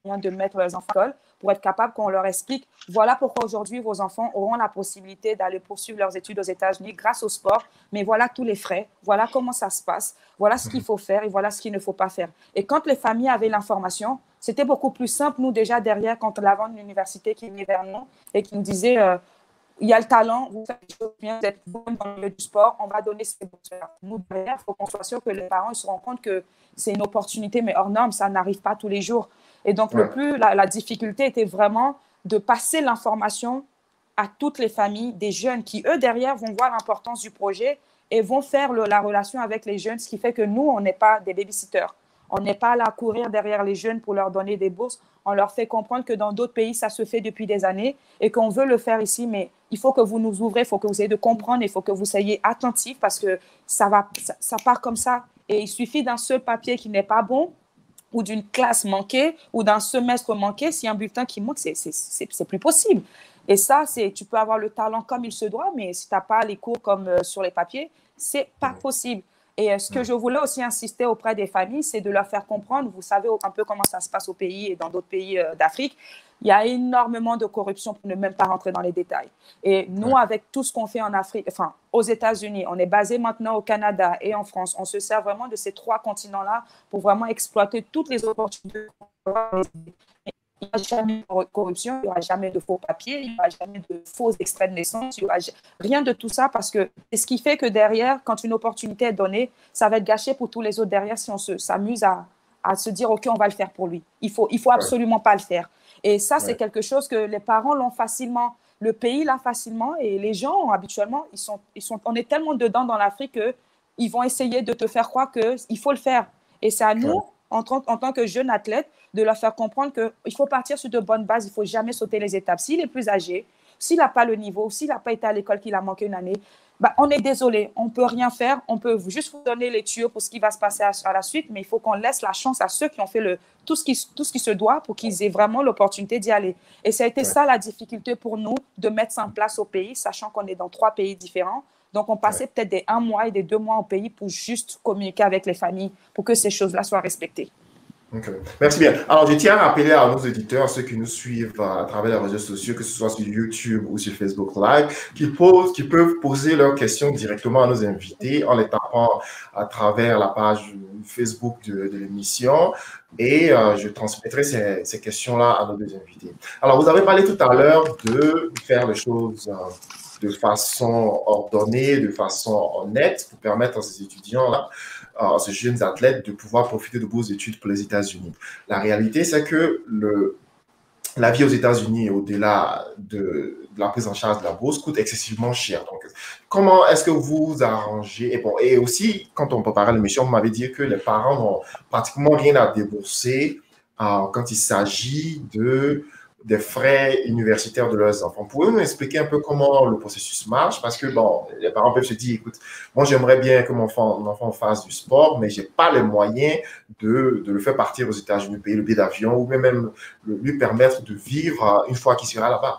de mettre leurs enfants à l'école, pour être capable qu'on leur explique, voilà pourquoi aujourd'hui vos enfants auront la possibilité d'aller poursuivre leurs études aux États-Unis grâce au sport, mais voilà tous les frais, voilà comment ça se passe, voilà ce qu'il faut faire et voilà ce qu'il ne faut pas faire. Et quand les familles avaient l'information, c'était beaucoup plus simple, nous déjà derrière, quand on avait une université qui venait vers nous et qui nous disait, euh, il y a le talent, vous faites des choses bien, vous êtes bon dans le milieu du sport, on va donner ces bourses-là. Nous, derrière, il faut qu'on soit sûr que les parents ils se rendent compte que c'est une opportunité, mais hors norme, ça n'arrive pas tous les jours. Et donc, ouais. le plus, la, la difficulté était vraiment de passer l'information à toutes les familles, des jeunes qui, eux, derrière, vont voir l'importance du projet et vont faire le, la relation avec les jeunes, ce qui fait que nous, on n'est pas des babysitters. On n'est pas là à courir derrière les jeunes pour leur donner des bourses. On leur fait comprendre que dans d'autres pays, ça se fait depuis des années et qu'on veut le faire ici, mais il faut que vous nous ouvrez, il faut que vous ayez de comprendre, il faut que vous soyez attentifs parce que ça, va, ça, ça part comme ça. Et il suffit d'un seul papier qui n'est pas bon ou d'une classe manquée ou d'un semestre manqué. Si un bulletin qui manque, c'est plus possible. Et ça, tu peux avoir le talent comme il se doit, mais si tu n'as pas les cours comme euh, sur les papiers, ce n'est pas possible. Et euh, ce que je voulais aussi insister auprès des familles, c'est de leur faire comprendre, vous savez un peu comment ça se passe au pays et dans d'autres pays euh, d'Afrique, il y a énormément de corruption pour ne même pas rentrer dans les détails. Et nous, ouais. avec tout ce qu'on fait en Afrique, enfin, aux États-Unis, on est basé maintenant au Canada et en France, on se sert vraiment de ces trois continents-là pour vraiment exploiter toutes les opportunités. Il n'y aura jamais de corruption, il n'y aura jamais de faux papiers, il n'y aura jamais de faux extraits de naissance, il n'y aura rien de tout ça parce que c'est ce qui fait que derrière, quand une opportunité est donnée, ça va être gâché pour tous les autres derrière si on s'amuse à, à se dire « OK, on va le faire pour lui ». Il ne faut, il faut absolument pas le faire. Et ça, c'est ouais. quelque chose que les parents l'ont facilement, le pays l'a facilement et les gens, habituellement, ils sont, ils sont, on est tellement dedans dans l'Afrique qu'ils vont essayer de te faire croire qu'il faut le faire. Et c'est à nous, ouais. en, en tant que jeunes athlètes, de leur faire comprendre qu'il faut partir sur de bonnes bases, il ne faut jamais sauter les étapes. S'il est plus âgé, s'il n'a pas le niveau, s'il n'a pas été à l'école, qu'il a manqué une année, bah, on est désolé, on ne peut rien faire, on peut juste vous donner les tuyaux pour ce qui va se passer à, à la suite, mais il faut qu'on laisse la chance à ceux qui ont fait le, tout, ce qui, tout ce qui se doit pour qu'ils aient vraiment l'opportunité d'y aller. Et ça a été ouais. ça la difficulté pour nous, de mettre ça en place au pays, sachant qu'on est dans trois pays différents. Donc, on passait ouais. peut-être des un mois et des deux mois au pays pour juste communiquer avec les familles, pour que ces choses-là soient respectées. Okay. Merci bien. Alors, je tiens à rappeler à nos éditeurs, ceux qui nous suivent à travers les réseaux sociaux, que ce soit sur YouTube ou sur Facebook Live, qu'ils posent, qu'ils peuvent poser leurs questions directement à nos invités en les tapant à travers la page Facebook de, de l'émission et euh, je transmettrai ces, ces questions-là à nos deux invités. Alors, vous avez parlé tout à l'heure de faire les choses euh, de façon ordonnée, de façon honnête pour permettre à ces étudiants-là, à ces jeunes athlètes de pouvoir profiter de bourses d'études pour les États-Unis. La réalité, c'est que le, la vie aux États-Unis, au-delà de, de la prise en charge de la bourse, coûte excessivement cher. Donc, comment est-ce que vous arrangez? Et, bon, et aussi, quand on préparait l'émission, vous m'avez dit que les parents n'ont pratiquement rien à débourser euh, quand il s'agit de des frais universitaires de leurs enfants. Pouvez-vous nous expliquer un peu comment le processus marche? Parce que, bon, les parents peuvent se dire, écoute, moi, j'aimerais bien que mon enfant, mon enfant fasse du sport, mais je n'ai pas les moyens de, de le faire partir aux États-Unis, payer le billet d'avion ou même lui permettre de vivre une fois qu'il sera là-bas.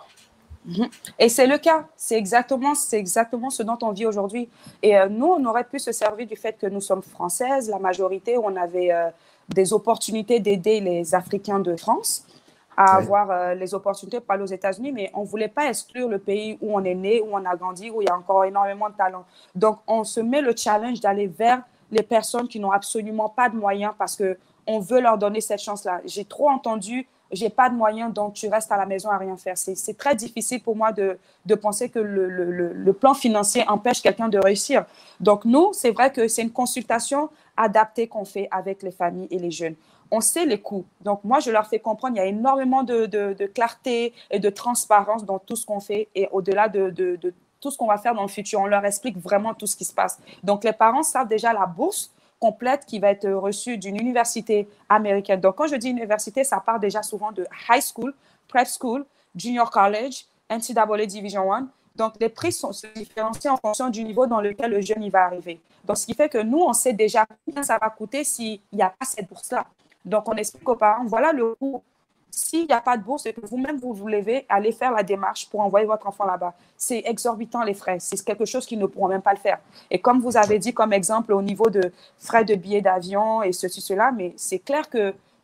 Et c'est le cas. C'est exactement, c'est exactement ce dont on vit aujourd'hui. Et euh, nous, on aurait pu se servir du fait que nous sommes françaises, la majorité, où on avait euh, des opportunités d'aider les Africains de France à oui. avoir euh, les opportunités pour aller aux États-Unis, mais on ne voulait pas exclure le pays où on est né, où on a grandi, où il y a encore énormément de talent. Donc, on se met le challenge d'aller vers les personnes qui n'ont absolument pas de moyens parce qu'on veut leur donner cette chance-là. J'ai trop entendu, j'ai pas de moyens, donc tu restes à la maison à rien faire. C'est très difficile pour moi de, de penser que le, le, le plan financier empêche quelqu'un de réussir. Donc, nous, c'est vrai que c'est une consultation adaptée qu'on fait avec les familles et les jeunes. On sait les coûts. Donc, moi, je leur fais comprendre qu'il y a énormément de, de, de clarté et de transparence dans tout ce qu'on fait et au-delà de, de, de tout ce qu'on va faire dans le futur. On leur explique vraiment tout ce qui se passe. Donc, les parents savent déjà la bourse complète qui va être reçue d'une université américaine. Donc, quand je dis université, ça part déjà souvent de high school, prep school, junior college, N C double A Division un. Donc, les prix sont, se différencient en fonction du niveau dans lequel le jeune il va arriver. Donc, ce qui fait que nous, on sait déjà combien ça va coûter s'il n'y a pas cette bourse-là. Donc, on explique aux parents, voilà le coût. S'il n'y a pas de bourse et que vous-même vous vous levez, allez faire la démarche pour envoyer votre enfant là-bas. C'est exorbitant les frais. C'est quelque chose qu'ils ne pourront même pas le faire. Et comme vous avez dit comme exemple au niveau de frais de billets d'avion et ceci, cela, mais c'est clair que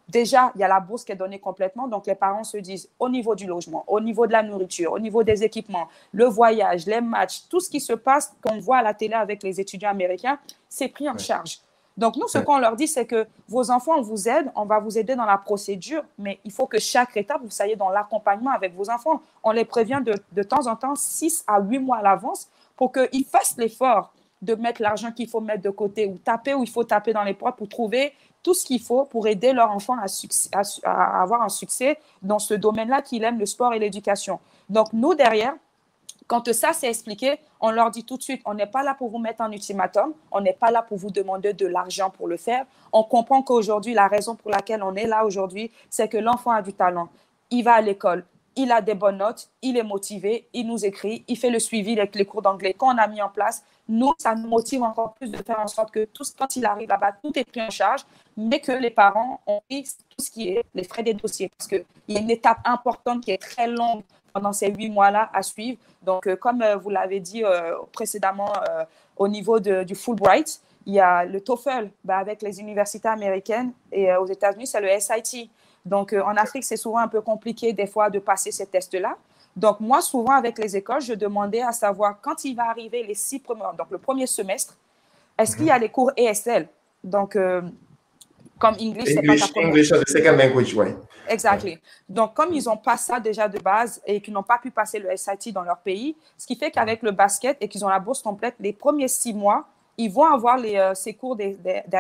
déjà, il y a la bourse qui est donnée complètement. Donc, les parents se disent, au niveau du logement, au niveau de la nourriture, au niveau des équipements, le voyage, les matchs, tout ce qui se passe, qu'on voit à la télé avec les étudiants américains, c'est pris en charge. Donc, nous, ce qu'on leur dit, c'est que vos enfants, on vous aide, on va vous aider dans la procédure, mais il faut que chaque étape, vous soyez dans l'accompagnement avec vos enfants. On les prévient de, de temps en temps, six à huit mois à l'avance, pour qu'ils fassent l'effort de mettre l'argent qu'il faut mettre de côté ou taper où il faut taper dans les poids pour trouver tout ce qu'il faut pour aider leur enfant à, à, à avoir un succès dans ce domaine-là qu'il aime, le sport et l'éducation. Donc, nous, derrière, quand ça s'est expliqué, on leur dit tout de suite, on n'est pas là pour vous mettre en ultimatum, on n'est pas là pour vous demander de l'argent pour le faire. On comprend qu'aujourd'hui, la raison pour laquelle on est là aujourd'hui, c'est que l'enfant a du talent. Il va à l'école, il a des bonnes notes, il est motivé, il nous écrit, il fait le suivi avec les cours d'anglais qu'on a mis en place. Nous, ça nous motive encore plus de faire en sorte que tout, quand il arrive là-bas, tout est pris en charge, mais que les parents ont pris tout ce qui est les frais des dossiers. Parce qu'il y a une étape importante qui est très longue pendant ces huit mois-là à suivre. Donc, euh, comme euh, vous l'avez dit euh, précédemment euh, au niveau de, du Fulbright, il y a le TOEFL bah, avec les universités américaines et euh, aux États-Unis, c'est le S A T. Donc, euh, en Afrique, c'est souvent un peu compliqué des fois de passer ces tests-là. Donc, moi, souvent, avec les écoles, je demandais à savoir quand il va arriver les six premiers, donc le premier semestre, est-ce mm-hmm. qu'il y a les cours E S L? Donc, euh, comme English, c'est pas ta première. English as a second language, ouais. Exactly. Donc, comme ils n'ont pas ça déjà de base et qu'ils n'ont pas pu passer le S A T dans leur pays, ce qui fait qu'avec le basket et qu'ils ont la bourse complète, les premiers six mois, ils vont avoir les, euh, ces cours d'E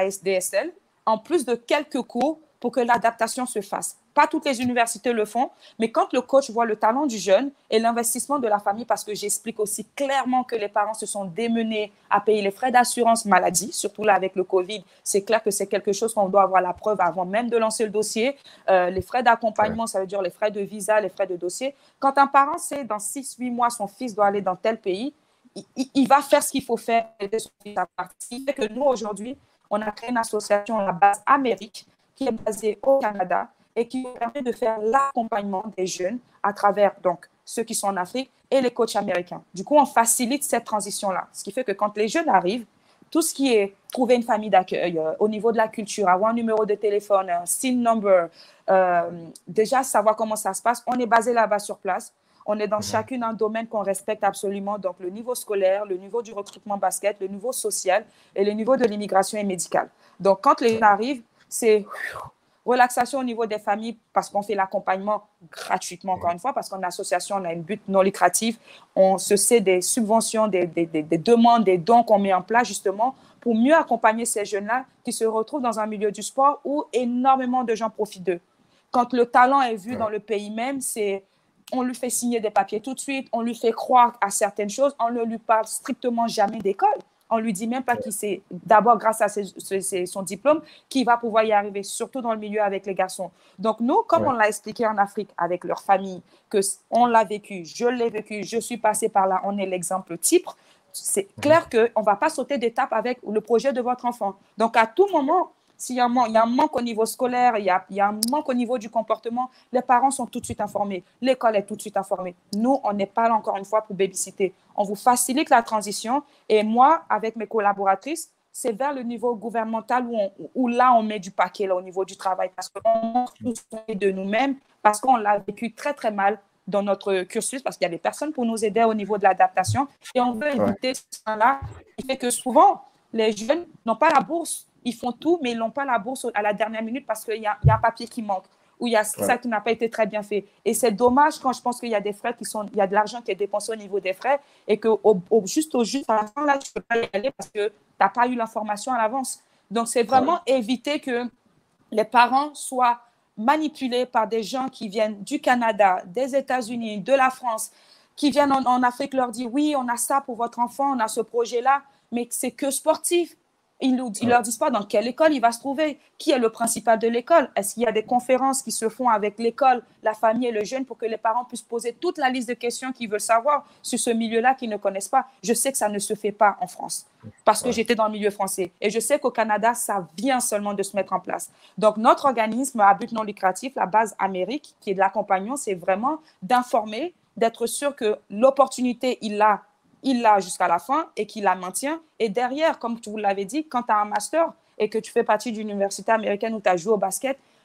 S L, en plus de quelques cours pour que l'adaptation se fasse. Pas toutes les universités le font, mais quand le coach voit le talent du jeune et l'investissement de la famille, parce que j'explique aussi clairement que les parents se sont démenés à payer les frais d'assurance maladie, surtout là avec le Covid, c'est clair que c'est quelque chose qu'on doit avoir la preuve avant même de lancer le dossier. Euh, les frais d'accompagnement, ouais. Ça veut dire les frais de visa, les frais de dossier. Quand un parent sait dans six huit mois, son fils doit aller dans tel pays, il, il, il va faire ce qu'il faut faire pour aider son fils à partir. Ce qui fait que nous, aujourd'hui, on a créé une association à la base Amérique qui est basée au Canada et qui permet de faire l'accompagnement des jeunes à travers donc, ceux qui sont en Afrique et les coachs américains. Du coup, on facilite cette transition-là. Ce qui fait que quand les jeunes arrivent, tout ce qui est trouver une famille d'accueil, euh, au niveau de la culture, avoir un numéro de téléphone, un S I N number, euh, déjà savoir comment ça se passe, on est basé là-bas sur place. On est dans mmh. chacune un domaine qu'on respecte absolument, donc le niveau scolaire, le niveau du recrutement basket, le niveau social et le niveau de l'immigration et médicale. Donc, quand les jeunes arrivent, c'est relaxation au niveau des familles parce qu'on fait l'accompagnement gratuitement, encore une fois, parce qu'en association, on a une but non lucratif. On se sait des subventions, des, des, des, des demandes, des dons qu'on met en place justement pour mieux accompagner ces jeunes-là qui se retrouvent dans un milieu du sport où énormément de gens profitent d'eux. Quand le talent est vu dans le pays même, c'est on lui fait signer des papiers tout de suite, on lui fait croire à certaines choses, on ne lui parle strictement jamais d'école. On ne lui dit même pas qu'il sait, d'abord grâce à ses, ses, son diplôme, qu'il va pouvoir y arriver, surtout dans le milieu avec les garçons. Donc nous, comme ouais. on l'a expliqué en Afrique avec leur famille, qu'on l'a vécu, je l'ai vécu, je suis passée par là, on est l'exemple type, c'est clair mmh. qu'on ne va pas sauter d'étape avec le projet de votre enfant. Donc à tout moment, s'il y a un manque, il y a un manque au niveau scolaire, il y, a, il y a un manque au niveau du comportement, les parents sont tout de suite informés, l'école est tout de suite informée. Nous, on n'est pas là encore une fois pour babysitter. On vous facilite la transition et moi, avec mes collaboratrices, c'est vers le niveau gouvernemental où, on, où là, on met du paquet là, au niveau du travail parce qu'on montre tout de nous-mêmes, parce qu'on l'a vécu très, très mal dans notre cursus, parce qu'il y avait personne pour nous aider au niveau de l'adaptation et on veut éviter ouais. ce là qui fait que souvent, les jeunes n'ont pas la bourse. Ils font tout, mais ils n'ont pas la bourse à la dernière minute parce qu'il y, y a un papier qui manque ou il y a ouais. ça qui n'a pas été très bien fait. Et c'est dommage quand je pense qu'il y a des frais qui sont, il y a de l'argent qui est dépensé au niveau des frais et que au, au, juste au juste à la fin là, tu ne peux pas y aller parce que tu n'as pas eu l'information à l'avance. Donc c'est vraiment ouais. éviter que les parents soient manipulés par des gens qui viennent du Canada, des États-Unis, de la France, qui viennent en, en Afrique leur dire oui, on a ça pour votre enfant, on a ce projet-là, mais c'est que sportif. Ils ne leur disent pas dans quelle école il va se trouver, qui est le principal de l'école. Est-ce qu'il y a des conférences qui se font avec l'école, la famille et le jeune pour que les parents puissent poser toute la liste de questions qu'ils veulent savoir sur ce milieu-là qu'ils ne connaissent pas. Je sais que ça ne se fait pas en France parce que ouais. j'étais dans le milieu français. Et je sais qu'au Canada, ça vient seulement de se mettre en place. Donc, notre organisme à but non lucratif, la base Amérique, qui est de l'accompagnement, c'est vraiment d'informer, d'être sûr que l'opportunité, il l'a il l'a jusqu'à la fin et qu'il la maintient. Et derrière, comme vous l'avez dit, quand tu as un master et que tu fais partie d'une université américaine où tu as joué au basket,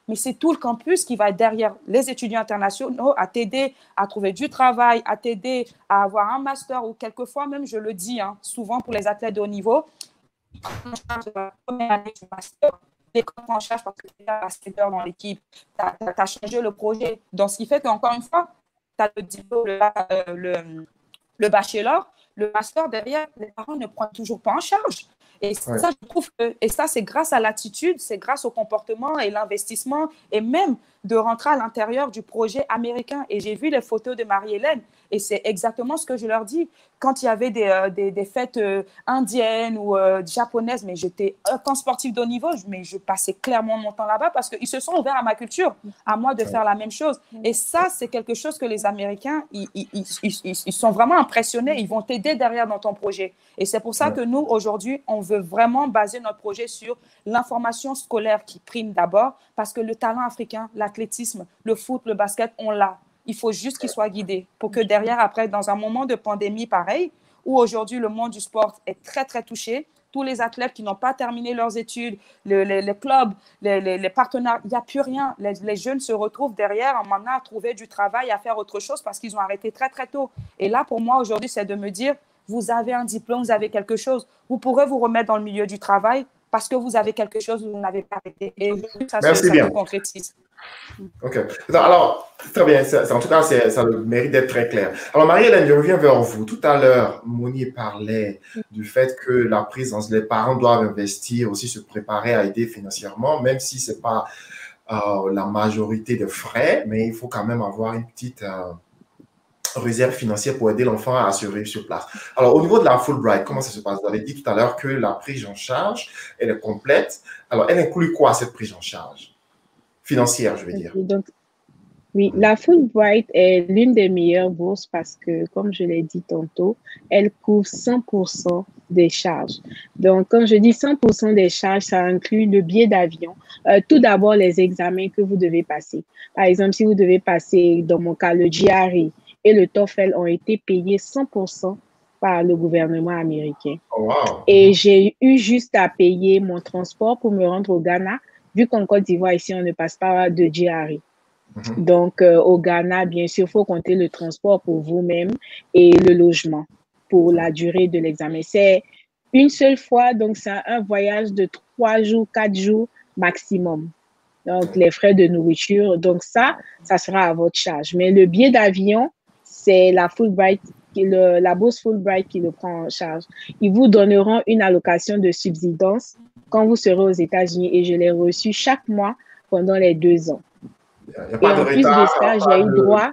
mais c'est tout le campus qui va être derrière les étudiants internationaux à t'aider à trouver du travail, à t'aider à avoir un master ou quelquefois même, je le dis, hein, souvent pour les athlètes de haut niveau, en charge de la première année du master, les en charge parce que tu es ambassadeur dans l'équipe, tu as, as changé le projet. Donc, ce qui fait qu'encore une fois, tu as le diplôme, le, euh, le, le bachelor, le master derrière, les parents ne prennent toujours pas en charge. Et ouais. ça, je trouve que, et ça, c'est grâce à l'attitude, c'est grâce au comportement et l'investissement, et même de rentrer à l'intérieur du projet américain. Et j'ai vu les photos de Marie-Hélène, et c'est exactement ce que je leur dis. Quand il y avait des, euh, des, des fêtes euh, indiennes ou euh, japonaises, mais j'étais un camp sportif de haut niveau, mais je passais clairement mon temps là-bas parce qu'ils se sont ouverts à ma culture, à moi de faire la même chose. Et ça, c'est quelque chose que les Américains, ils, ils, ils, ils, ils sont vraiment impressionnés. Ils vont t'aider derrière dans ton projet. Et c'est pour ça que nous, aujourd'hui, on veut vraiment baser notre projet sur l'information scolaire qui prime d'abord, parce que le talent africain, l'athlétisme, le foot, le basket, on l'a. Il faut juste qu'ils soient guidés pour que derrière, après, dans un moment de pandémie pareil, où aujourd'hui le monde du sport est très, très touché, tous les athlètes qui n'ont pas terminé leurs études, le, les, les clubs, les, les, les partenaires, il n'y a plus rien. Les, les jeunes se retrouvent derrière en maintenant à trouver du travail, à faire autre chose parce qu'ils ont arrêté très, très tôt. Et là, pour moi, aujourd'hui, c'est de me dire, vous avez un diplôme, vous avez quelque chose. Vous pourrez vous remettre dans le milieu du travail parce que vous avez quelque chose, vous n'avez pas arrêté. Et aujourd'hui, ça, Merci se, ça bien. se concrétise. OK. Alors, très bien. Ça, en tout cas, ça a le mérite d'être très clair. Alors, Marie-Hélène, je reviens vers vous. Tout à l'heure, Moni parlait du fait que la prise, les parents doivent investir, aussi se préparer à aider financièrement, même si ce n'est pas euh, la majorité des frais, mais il faut quand même avoir une petite euh, réserve financière pour aider l'enfant à survivre sur place. Alors, au niveau de la Fulbright, comment ça se passe? Vous avez dit tout à l'heure que la prise en charge, elle est complète. Alors, elle inclut quoi, cette prise en charge? Financière, je veux dire. Donc, oui, la Fulbright est l'une des meilleures bourses parce que, comme je l'ai dit tantôt, elle couvre cent pour cent des charges. Donc, quand je dis cent pour cent des charges, ça inclut le billet d'avion. Euh, tout d'abord, les examens que vous devez passer. Par exemple, si vous devez passer, dans mon cas, le G R E et le TOEFL ont été payés cent pour cent par le gouvernement américain. Oh, wow. Et j'ai eu juste à payer mon transport pour me rendre au Ghana, vu qu'en Côte d'Ivoire, ici, on ne passe pas de G R E. Mm-hmm. Donc, euh, au Ghana, bien sûr, il faut compter le transport pour vous-même et le logement pour la durée de l'examen. C'est une seule fois, donc c'est un voyage de trois jours, quatre jours maximum. Donc, les frais de nourriture, donc ça, ça sera à votre charge. Mais le billet d'avion, c'est la Fulbright, le, la bourse Fulbright qui le prend en charge. Ils vous donneront une allocation de subsidence quand vous serez aux États-Unis et je l'ai reçu chaque mois pendant les deux ans. Y a pas et de en plus retard, de ça, j'ai eu de... droit.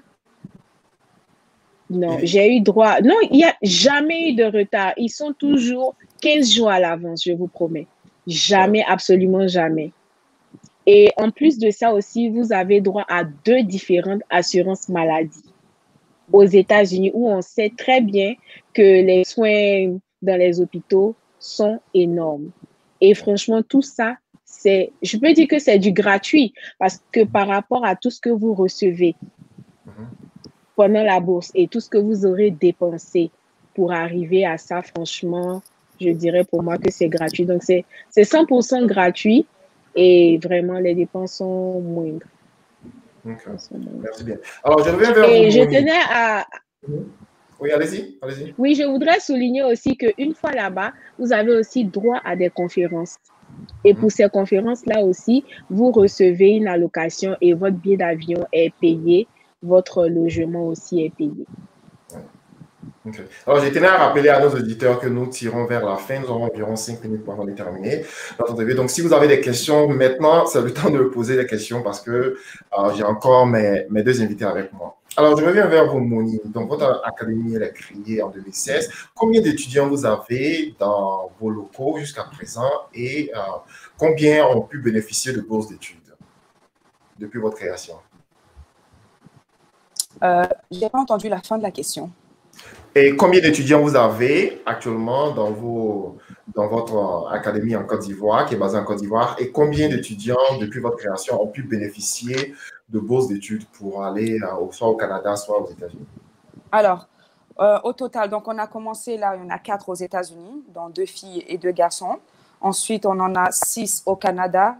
Non, j'ai eu droit. Non, il n'y a jamais eu de retard. Ils sont toujours quinze jours à l'avance, je vous promets. Jamais, ouais. Absolument jamais. Et en plus de ça aussi, vous avez droit à deux différentes assurances maladie aux États-Unis où on sait très bien que les soins dans les hôpitaux sont énormes. Et franchement, tout ça, c'est, je peux dire que c'est du gratuit parce que par rapport à tout ce que vous recevez pendant la bourse et tout ce que vous aurez dépensé pour arriver à ça, franchement, je dirais pour moi que c'est gratuit. Donc, c'est, c'est cent pour cent gratuit et vraiment, les dépenses sont moindres. Okay. Merci bien. Alors, je reviens vers et vous. je tenais à... Oui, allez-y, allez-y. Oui, je voudrais souligner aussi qu'une fois là-bas, vous avez aussi droit à des conférences. Et pour ces conférences-là aussi, vous recevez une allocation et votre billet d'avion est payé, votre logement aussi est payé. Okay. Alors, je tenais à rappeler à nos auditeurs que nous tirons vers la fin. Nous aurons environ cinq minutes pour avoir terminé notre interview. Donc, si vous avez des questions, maintenant, c'est le temps de poser des questions parce que euh, j'ai encore mes, mes deux invités avec moi. Alors, je reviens vers vous, Moni. Donc, votre académie, elle est créée en deux mille seize. Combien d'étudiants vous avez dans vos locaux jusqu'à présent et euh, combien ont pu bénéficier de bourses d'études depuis votre création? Euh, je n'ai pas entendu la fin de la question. Et combien d'étudiants vous avez actuellement dans, vos, dans votre académie en Côte d'Ivoire, qui est basée en Côte d'Ivoire, et combien d'étudiants, depuis votre création, ont pu bénéficier de bourses d'études pour aller euh, soit au Canada, soit aux États-Unis? Alors, euh, au total, donc on a commencé là, il y en a quatre aux États-Unis, dont deux filles et deux garçons. Ensuite, on en a six au Canada,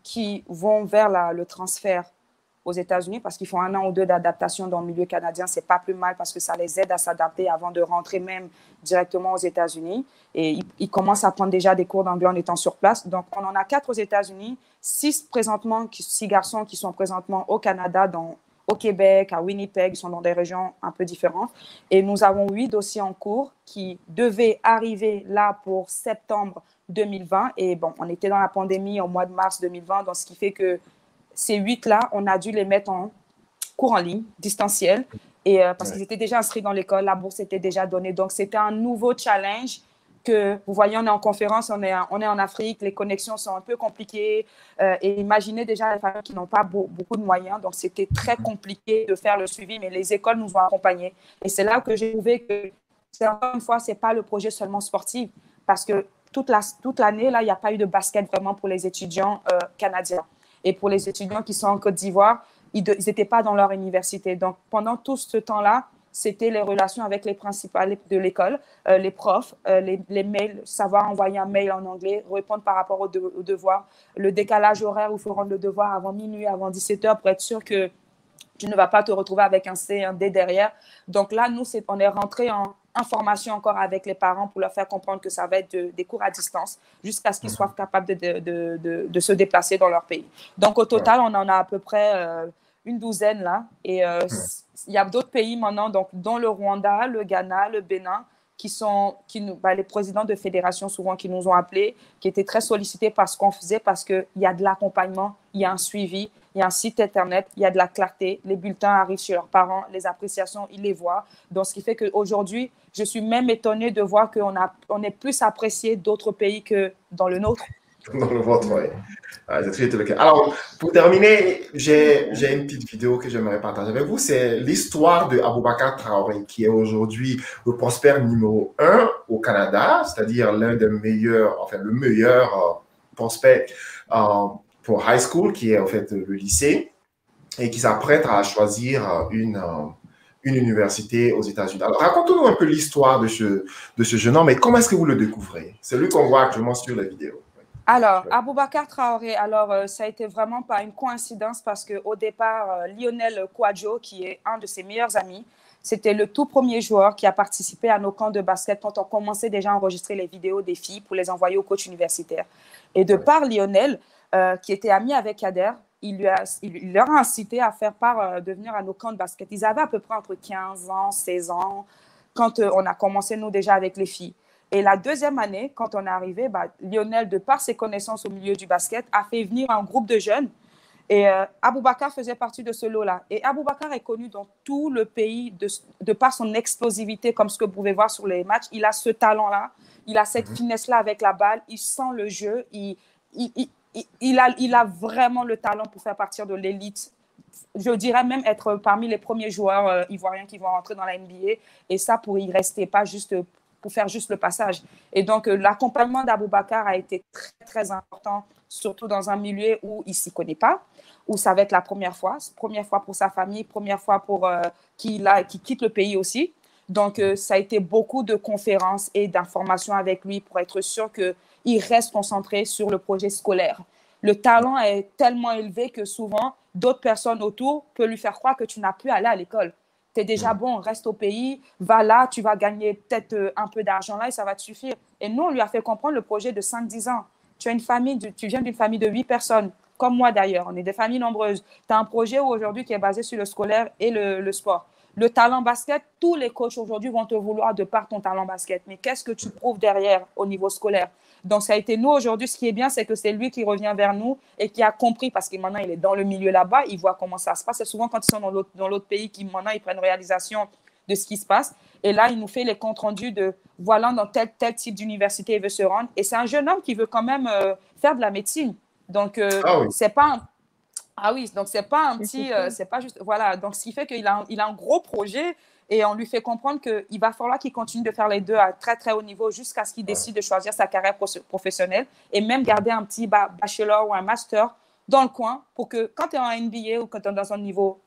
qui vont vers la, le transfert aux États-Unis parce qu'ils font un an ou deux d'adaptation dans le milieu canadien. C'est pas plus mal parce que ça les aide à s'adapter avant de rentrer même directement aux États-Unis. Et ils, ils commencent à prendre déjà des cours d'anglais en étant sur place. Donc, on en a quatre aux États-Unis, six présentement, six garçons qui sont présentement au Canada, dans, au Québec, à Winnipeg. Ils sont dans des régions un peu différentes. Et nous avons huit dossiers en cours qui devaient arriver là pour septembre deux mille vingt. Et bon, on était dans la pandémie au mois de mars deux mille vingt, donc ce qui fait que ces huit-là, on a dû les mettre en cours en ligne, distanciel, et, euh, parce ouais. qu'ils étaient déjà inscrits dans l'école, la bourse était déjà donnée. Donc, c'était un nouveau challenge que, vous voyez, on est en conférence, on est, on est en Afrique, les connexions sont un peu compliquées. Euh, et imaginez déjà les familles qui n'ont pas beau, beaucoup de moyens. Donc, c'était très compliqué de faire le suivi, mais les écoles nous ont accompagnés. Et c'est là que j'ai trouvé que, encore une fois, ce n'est pas le projet seulement sportif, parce que toute, la, toute l'année, là, il n'y a pas eu de basket vraiment pour les étudiants euh, canadiens. Et pour les étudiants qui sont en Côte d'Ivoire, ils n'étaient pas dans leur université. Donc, pendant tout ce temps-là, c'était les relations avec les principales de l'école, euh, les profs, euh, les, les mails, savoir envoyer un mail en anglais, répondre par rapport aux, de, aux devoirs, le décalage horaire où il faut rendre le devoir avant minuit, avant dix-sept heures pour être sûr que tu ne vas pas te retrouver avec un C, un D derrière. Donc là, nous, c'est, on est rentré en information encore avec les parents pour leur faire comprendre que ça va être de, des cours à distance jusqu'à ce qu'ils soient capables de, de, de, de, de se déplacer dans leur pays. Donc, au total, on en a à peu près euh, une douzaine là. Et euh, il y a d'autres pays maintenant, donc, dont le Rwanda, le Ghana, le Bénin, qui sont qui nous, bah, les présidents de fédérations souvent qui nous ont appelés, qui étaient très sollicités par ce qu'on faisait parce qu'il y a de l'accompagnement, il y a un suivi, il y a un site Internet, il y a de la clarté, les bulletins arrivent chez leurs parents, les appréciations, ils les voient. Donc, ce qui fait qu'aujourd'hui, je suis même étonnée de voir qu'on a, on est plus apprécié d'autres pays que dans le nôtre. Dans le vôtre, oui. Ah, c'est le cas. Alors, pour terminer, j'ai, j'ai une petite vidéo que j'aimerais partager avec vous. C'est l'histoire de Aboubacar Traoré, qui est aujourd'hui le prospère numéro un au Canada, c'est-à-dire l'un des meilleurs, enfin, le meilleur euh, prospect euh, pour high school, qui est en fait le lycée, et qui s'apprête à choisir une, euh, une université aux États-Unis. Alors, racontez-nous un peu l'histoire de ce, de ce jeune homme et comment est-ce que vous le découvrez? C'est lui qu'on voit actuellement sur la vidéo. Alors, Aboubacar Traoré, alors euh, ça a été vraiment pas une coïncidence parce qu'au départ, euh, Lionel Kouadjo, qui est un de ses meilleurs amis, c'était le tout premier joueur qui a participé à nos camps de basket quand on commençait déjà à enregistrer les vidéos des filles pour les envoyer au coach universitaire. Et de par Lionel, euh, qui était ami avec Kader, il, lui a, il leur a incité à faire part euh, de venir à nos camps de basket. Ils avaient à peu près entre quinze ans, seize ans, quand euh, on a commencé, nous, déjà avec les filles. Et la deuxième année, quand on est arrivé, bah, Lionel, de par ses connaissances au milieu du basket, a fait venir un groupe de jeunes. Et euh, Aboubacar faisait partie de ce lot-là. Et Aboubacar est connu dans tout le pays de, de par son explosivité, comme ce que vous pouvez voir sur les matchs. Il a ce talent-là, il a cette finesse-là avec la balle, il sent le jeu, il, il, il, il, il, a, il a vraiment le talent pour faire partie de l'élite. Je dirais même être parmi les premiers joueurs euh, ivoiriens qui vont rentrer dans la N B A. Et ça, pour y rester, pas juste pour faire juste le passage. Et donc, euh, l'accompagnement d'Aboubacar a été très, très important, surtout dans un milieu où il ne s'y connaît pas, où ça va être la première fois, première fois pour sa famille, première fois pour euh, qui, qui quitte le pays aussi. Donc, euh, ça a été beaucoup de conférences et d'informations avec lui pour être sûr qu'il reste concentré sur le projet scolaire. Le talent est tellement élevé que souvent, d'autres personnes autour peuvent lui faire croire que tu n'as plus à aller à l'école. Tu es déjà bon, reste au pays, va là, tu vas gagner peut-être un peu d'argent là et ça va te suffire. Et nous, on lui a fait comprendre le projet de cinq dix ans. Tu as une famille, tu viens d'une famille de huit personnes, comme moi d'ailleurs, on est des familles nombreuses. Tu as un projet aujourd'hui qui est basé sur le scolaire et le, le sport. Le talent basket, tous les coachs aujourd'hui vont te vouloir de par ton talent basket. Mais qu'est-ce que tu prouves derrière au niveau scolaire? Donc, ça a été nous aujourd'hui. Ce qui est bien, c'est que c'est lui qui revient vers nous et qui a compris, parce que maintenant, il est dans le milieu là-bas, il voit comment ça se passe. C'est souvent quand ils sont dans l'autre, dans l'autre pays qui, maintenant, ils prennent réalisation de ce qui se passe. Et là, il nous fait les comptes rendus de, voilà, dans tel, tel type d'université il veut se rendre. Et c'est un jeune homme qui veut quand même euh, faire de la médecine. Donc, euh, ah oui. c'est pas un... Ah oui, donc c'est pas un petit... Euh, c'est pas juste... Voilà, donc ce qui fait qu'il a un, il a un gros projet. Et on lui fait comprendre qu'il va falloir qu'il continue de faire les deux à très, très haut niveau jusqu'à ce qu'il décide de choisir sa carrière professionnelle et même garder un petit bachelor ou un master dans le coin pour que quand tu es en N B A ou quand tu es dans un niveau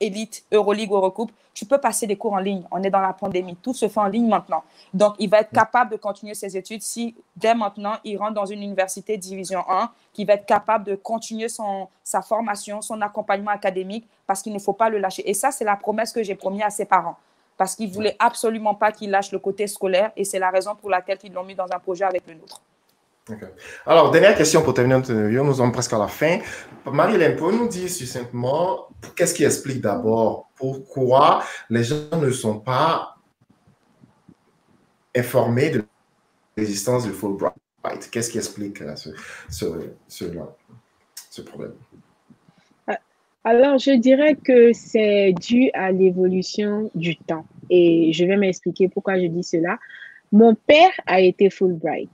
élite, Euroleague ou Eurocoupe, tu peux passer des cours en ligne. On est dans la pandémie. Tout se fait en ligne maintenant. Donc, il va être capable de continuer ses études si, dès maintenant, il rentre dans une université division un, qu'il va être capable de continuer son, sa formation, son accompagnement académique, parce qu'il ne faut pas le lâcher. Et ça, c'est la promesse que j'ai promise à ses parents, parce qu'ils ne voulaient absolument pas qu'il lâche le côté scolaire, et c'est la raison pour laquelle ils l'ont mis dans un projet avec le nôtre. Okay. Alors, dernière question pour terminer notre interview, nous sommes presque à la fin. Marie-Hélène, pouvez nous dire succinctement qu'est-ce qui explique d'abord pourquoi les gens ne sont pas informés de l'existence du Fulbright? Qu'est-ce qui explique ce, ce, ce, ce problème? Alors, je dirais que c'est dû à l'évolution du temps. Et je vais m'expliquer pourquoi je dis cela. Mon père a été Fulbright.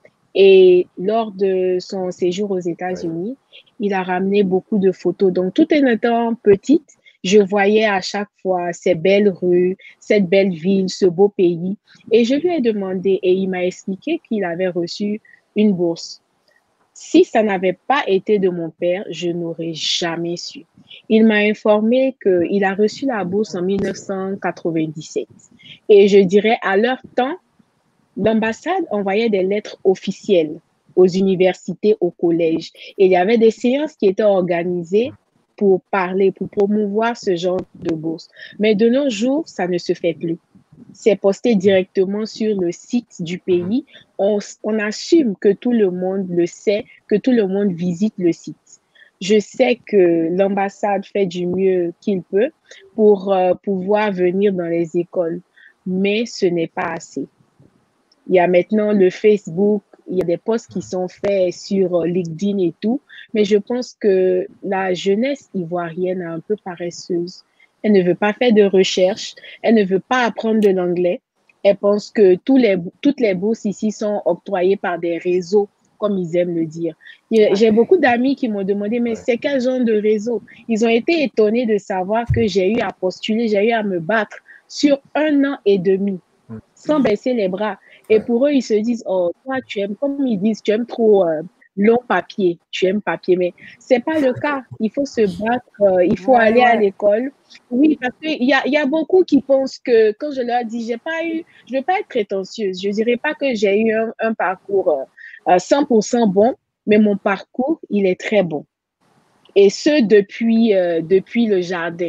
Et lors de son séjour aux États-Unis, il a ramené beaucoup de photos. Donc, tout en étant petite, je voyais à chaque fois ces belles rues, cette belle ville, ce beau pays. Et je lui ai demandé, et il m'a expliqué qu'il avait reçu une bourse. Si ça n'avait pas été de mon père, je n'aurais jamais su. Il m'a informé qu'il a reçu la bourse en mille neuf cent quatre-vingt-dix-sept. Et je dirais, à leur temps, l'ambassade envoyait des lettres officielles aux universités, aux collèges. Et il y avait des séances qui étaient organisées pour parler, pour promouvoir ce genre de bourse. Mais de nos jours, ça ne se fait plus. C'est posté directement sur le site du pays. On, on assume que tout le monde le sait, que tout le monde visite le site. Je sais que l'ambassade fait du mieux qu'il peut pour euh, pouvoir venir dans les écoles, mais ce n'est pas assez. Il y a maintenant le Facebook, il y a des posts qui sont faits sur LinkedIn et tout, mais je pense que la jeunesse ivoirienne est un peu paresseuse. Elle ne veut pas faire de recherche, elle ne veut pas apprendre de l'anglais. Elle pense que tous les, toutes les bourses ici sont octroyées par des réseaux, comme ils aiment le dire. J'ai beaucoup d'amis qui m'ont demandé, mais c'est quel genre de réseau? Ils ont été étonnés de savoir que j'ai eu à postuler, j'ai eu à me battre sur un an et demi, sans baisser les bras. Et pour eux, ils se disent, oh, toi, tu aimes, comme ils disent, tu aimes trop euh, long papier, tu aimes papier. Mais c'est pas le cas. Il faut se battre, euh, il faut ouais, aller ouais. à l'école. Oui, parce qu'il y a, y a beaucoup qui pensent que quand je leur dis, j'ai pas eu, je ne veux pas être prétentieuse, je dirais pas que j'ai eu un, un parcours euh, cent pour cent bon, mais mon parcours, il est très bon. Et ce, depuis, euh, depuis le jardin.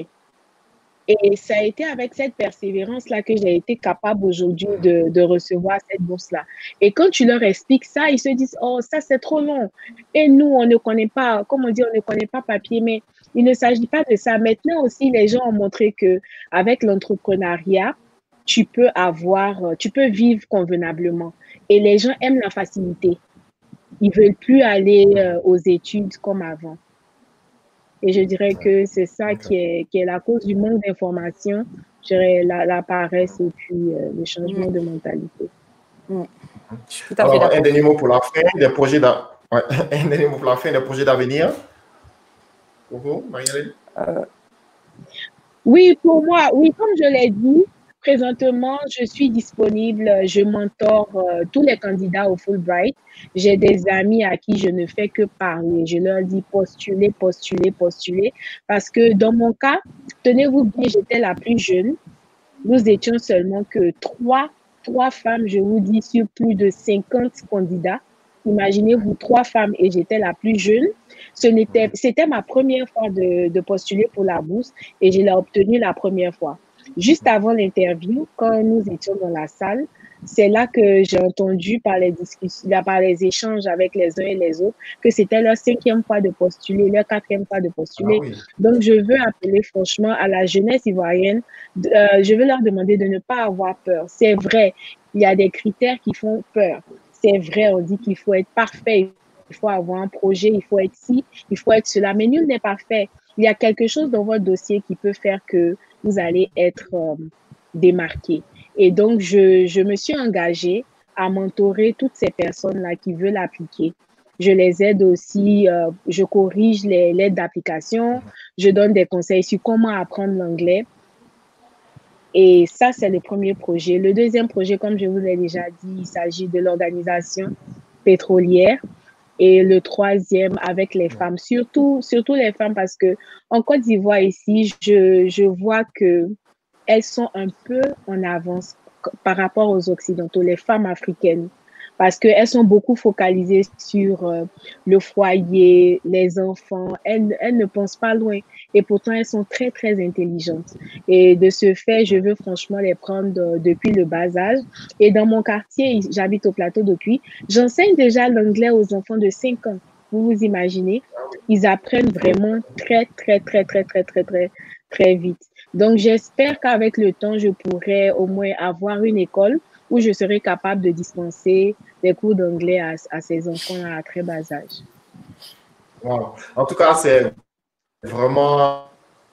Et ça a été avec cette persévérance-là que j'ai été capable aujourd'hui de, de recevoir cette bourse-là. Et quand tu leur expliques ça, ils se disent, oh, ça c'est trop long. Et nous, on ne connaît pas, comme on dit, on ne connaît pas papier, mais il ne s'agit pas de ça. Maintenant aussi, les gens ont montré que avec l'entrepreneuriat, tu peux avoir, tu peux vivre convenablement. Et les gens aiment la facilité. Ils ne veulent plus aller euh, aux études comme avant. Et je dirais que c'est ça qui est, qui est la cause du manque d'information, je dirais la, la paresse et puis euh, le changement mmh. de mentalité. Mmh. Tout à Alors, fait un dernier mot pour la fin, des projets d'a... ouais. un dernier mot pour la fin, des projets d'avenir. Pour vous, Marie-Hélène? euh, Oui, pour moi, oui, comme je l'ai dit, présentement, je suis disponible, je mentor euh, tous les candidats au Fulbright. J'ai des amis à qui je ne fais que parler. Je leur dis postuler, postuler, postuler. Parce que dans mon cas, tenez-vous bien, j'étais la plus jeune. Nous étions seulement que trois, trois femmes, je vous dis, sur plus de cinquante candidats. Imaginez-vous, trois femmes et j'étais la plus jeune. Ce n'était, c'était ma première fois de, de postuler pour la bourse et je l'ai obtenue la première fois. Juste avant l'interview, quand nous étions dans la salle, c'est là que j'ai entendu par les discussions, par les échanges avec les uns et les autres, que c'était leur cinquième fois de postuler, leur quatrième fois de postuler. Ah oui. Donc, je veux appeler franchement à la jeunesse ivoirienne, euh, je veux leur demander de ne pas avoir peur. C'est vrai, il y a des critères qui font peur. C'est vrai, on dit qu'il faut être parfait, il faut avoir un projet, il faut être ci, il faut être cela, mais nul n'est parfait. Il y a quelque chose dans votre dossier qui peut faire que vous allez être euh, démarqué. Et donc, je, je me suis engagée à mentorer toutes ces personnes-là qui veulent appliquer. Je les aide aussi, euh, je corrige les lettres d'application, je donne des conseils sur comment apprendre l'anglais. Et ça, c'est le premier projet. Le deuxième projet, comme je vous l'ai déjà dit, il s'agit de l'organisation pétrolière. Et le troisième avec les femmes, surtout, surtout les femmes, parce que en Côte d'Ivoire ici, je, je vois que elles sont un peu en avance par rapport aux Occidentaux, les femmes africaines, parce qu'elles sont beaucoup focalisées sur euh, le foyer, les enfants. Elles, elles ne pensent pas loin et pourtant elles sont très, très intelligentes. Et de ce fait, je veux franchement les prendre euh, depuis le bas âge. Et dans mon quartier, j'habite au plateau depuis, j'enseigne déjà l'anglais aux enfants de cinq ans. Vous vous imaginez? Ils apprennent vraiment très, très, très, très, très, très, très, très vite. Donc, j'espère qu'avec le temps, je pourrai au moins avoir une école où je serai capable de dispenser des cours d'anglais à, à ces enfants à très bas âge. Wow. En tout cas, c'est vraiment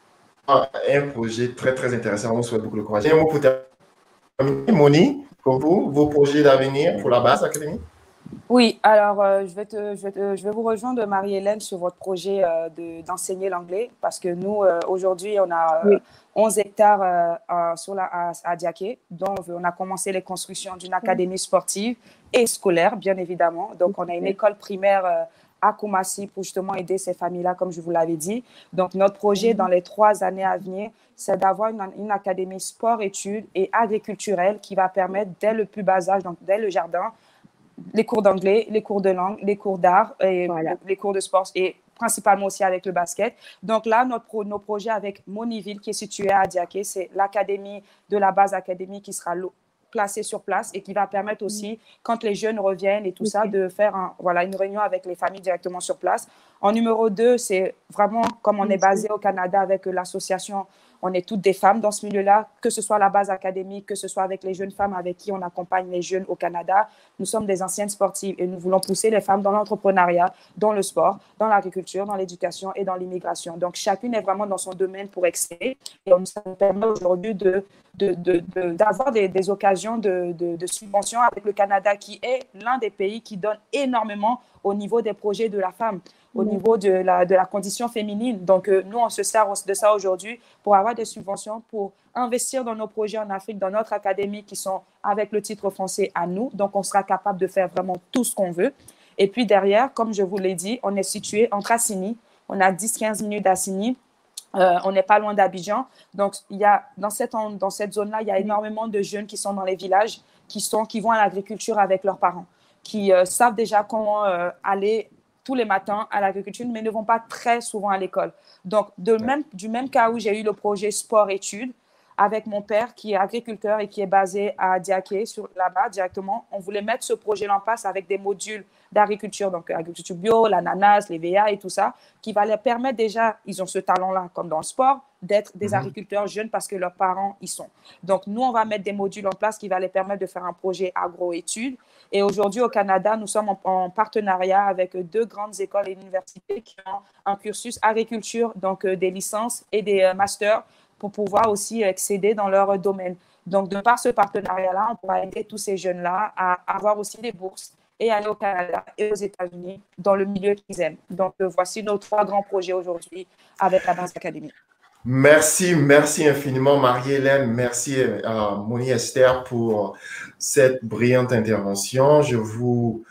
un projet très, très intéressant. On vous souhaite beaucoup de courage. Et un mot pour terminer, Moni, pour vous, vos projets d'avenir pour la base académie? Oui, alors euh, je, vais te, je, vais te, je vais vous rejoindre, Marie-Hélène, sur votre projet euh, d'enseigner l'anglais parce que nous, euh, aujourd'hui, on a euh, oui. onze hectares euh, euh, sur la, à, à Diaké, dont on a commencé les constructions d'une académie sportive et scolaire, bien évidemment. Donc, on a une école primaire euh, à Koumassi pour justement aider ces familles-là, comme je vous l'avais dit. Donc, notre projet dans les trois années à venir, c'est d'avoir une, une académie sport-études et agriculturelle qui va permettre, dès le plus bas âge, donc dès le jardin, les cours d'anglais, les cours de langue, les cours d'art, et voilà. les cours de sport et principalement aussi avec le basket. Donc là, notre pro, nos projets avec Moniville, qui est situé à Diaké, c'est l'académie de la base académique qui sera placée sur place et qui va permettre aussi, quand les jeunes reviennent et tout okay. ça, de faire un, voilà, une réunion avec les familles directement sur place. En numéro deux, c'est vraiment, comme on est basé au Canada avec l'association, on est toutes des femmes dans ce milieu-là, que ce soit la base académique, que ce soit avec les jeunes femmes avec qui on accompagne les jeunes au Canada. Nous sommes des anciennes sportives et nous voulons pousser les femmes dans l'entrepreneuriat, dans le sport, dans l'agriculture, dans l'éducation et dans l'immigration. Donc, chacune est vraiment dans son domaine pour exceller. Et ça nous permet aujourd'hui de, de, de, de, d'avoir des, des occasions de, de, de subventions avec le Canada, qui est l'un des pays qui donne énormément au niveau des projets de la femme, au niveau de la, de la condition féminine. Donc, euh, nous, on se sert de ça aujourd'hui pour avoir des subventions, pour investir dans nos projets en Afrique, dans notre académie qui sont avec le titre français à nous. Donc, on sera capable de faire vraiment tout ce qu'on veut. Et puis derrière, comme je vous l'ai dit, on est situé entre Assini. On a dix à quinze minutes d'Assini. Euh, on n'est pas loin d'Abidjan. Donc, il y a, dans cette, dans cette zone-là, il y a énormément de jeunes qui sont dans les villages, qui, sont, qui vont à l'agriculture avec leurs parents, qui euh, savent déjà comment euh, aller tous les matins à l'agriculture, mais ne vont pas très souvent à l'école. Donc, de même, du même cas où j'ai eu le projet sport-études avec mon père qui est agriculteur et qui est basé à Diaké, là-bas directement, on voulait mettre ce projet-là en place avec des modules d'agriculture, donc agriculture bio, l'ananas, les V A et tout ça, qui va leur permettre déjà, ils ont ce talent-là, comme dans le sport, d'être des mmh. agriculteurs jeunes parce que leurs parents y sont. Donc, nous, on va mettre des modules en place qui va les permettre de faire un projet agro-études. Et aujourd'hui, au Canada, nous sommes en, en partenariat avec deux grandes écoles et universités qui ont un cursus agriculture, donc euh, des licences et des euh, masters pour pouvoir aussi accéder dans leur domaine. Donc, de par ce partenariat-là, on pourra aider tous ces jeunes-là à avoir aussi des bourses et aller au Canada et aux États-Unis dans le milieu qu'ils aiment. Donc, euh, voici nos trois grands projets aujourd'hui avec la base académique. Merci, merci infiniment Marie-Hélène, merci à Moni Esther pour cette brillante intervention. Je vous,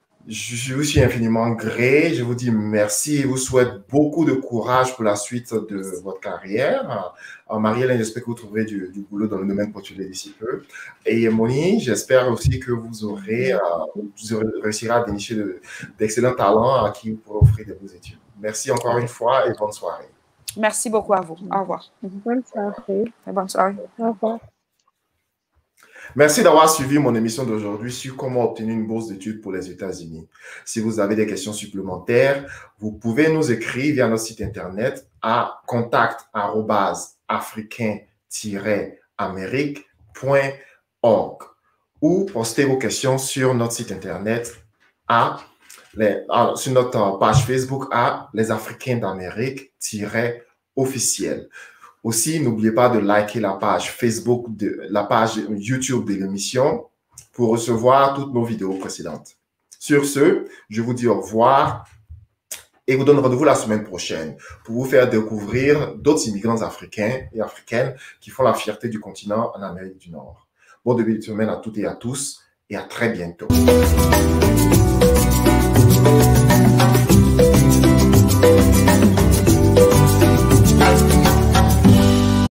je vous suis infiniment gré, je vous dis merci et vous souhaite beaucoup de courage pour la suite de votre carrière. Marie-Hélène, j'espère que vous trouverez du, du boulot dans le domaine portugais d'ici peu. Et Moni, j'espère aussi que vous aurez, euh, vous aurez réussirez à dénicher d'excellents de, talents à qui vous pourrez offrir de vos études. Merci encore une fois et bonne soirée. Merci beaucoup à vous. Au revoir. Bonne soirée. Bonne soirée. Au revoir. Merci d'avoir suivi mon émission d'aujourd'hui sur comment obtenir une bourse d'études pour les États-Unis. Si vous avez des questions supplémentaires, vous pouvez nous écrire via notre site internet à contact arobase africain tiret amérique point org ou postez vos questions sur notre site internet à les, à, sur notre page Facebook à Les Africains d'Amérique-officiel. Aussi, n'oubliez pas de liker la page Facebook, de, la page YouTube de l'émission pour recevoir toutes nos vidéos précédentes. Sur ce, je vous dis au revoir et vous donne rendez-vous la semaine prochaine pour vous faire découvrir d'autres immigrants africains et africaines qui font la fierté du continent en Amérique du Nord. Bon début de semaine à toutes et à tous et à très bientôt.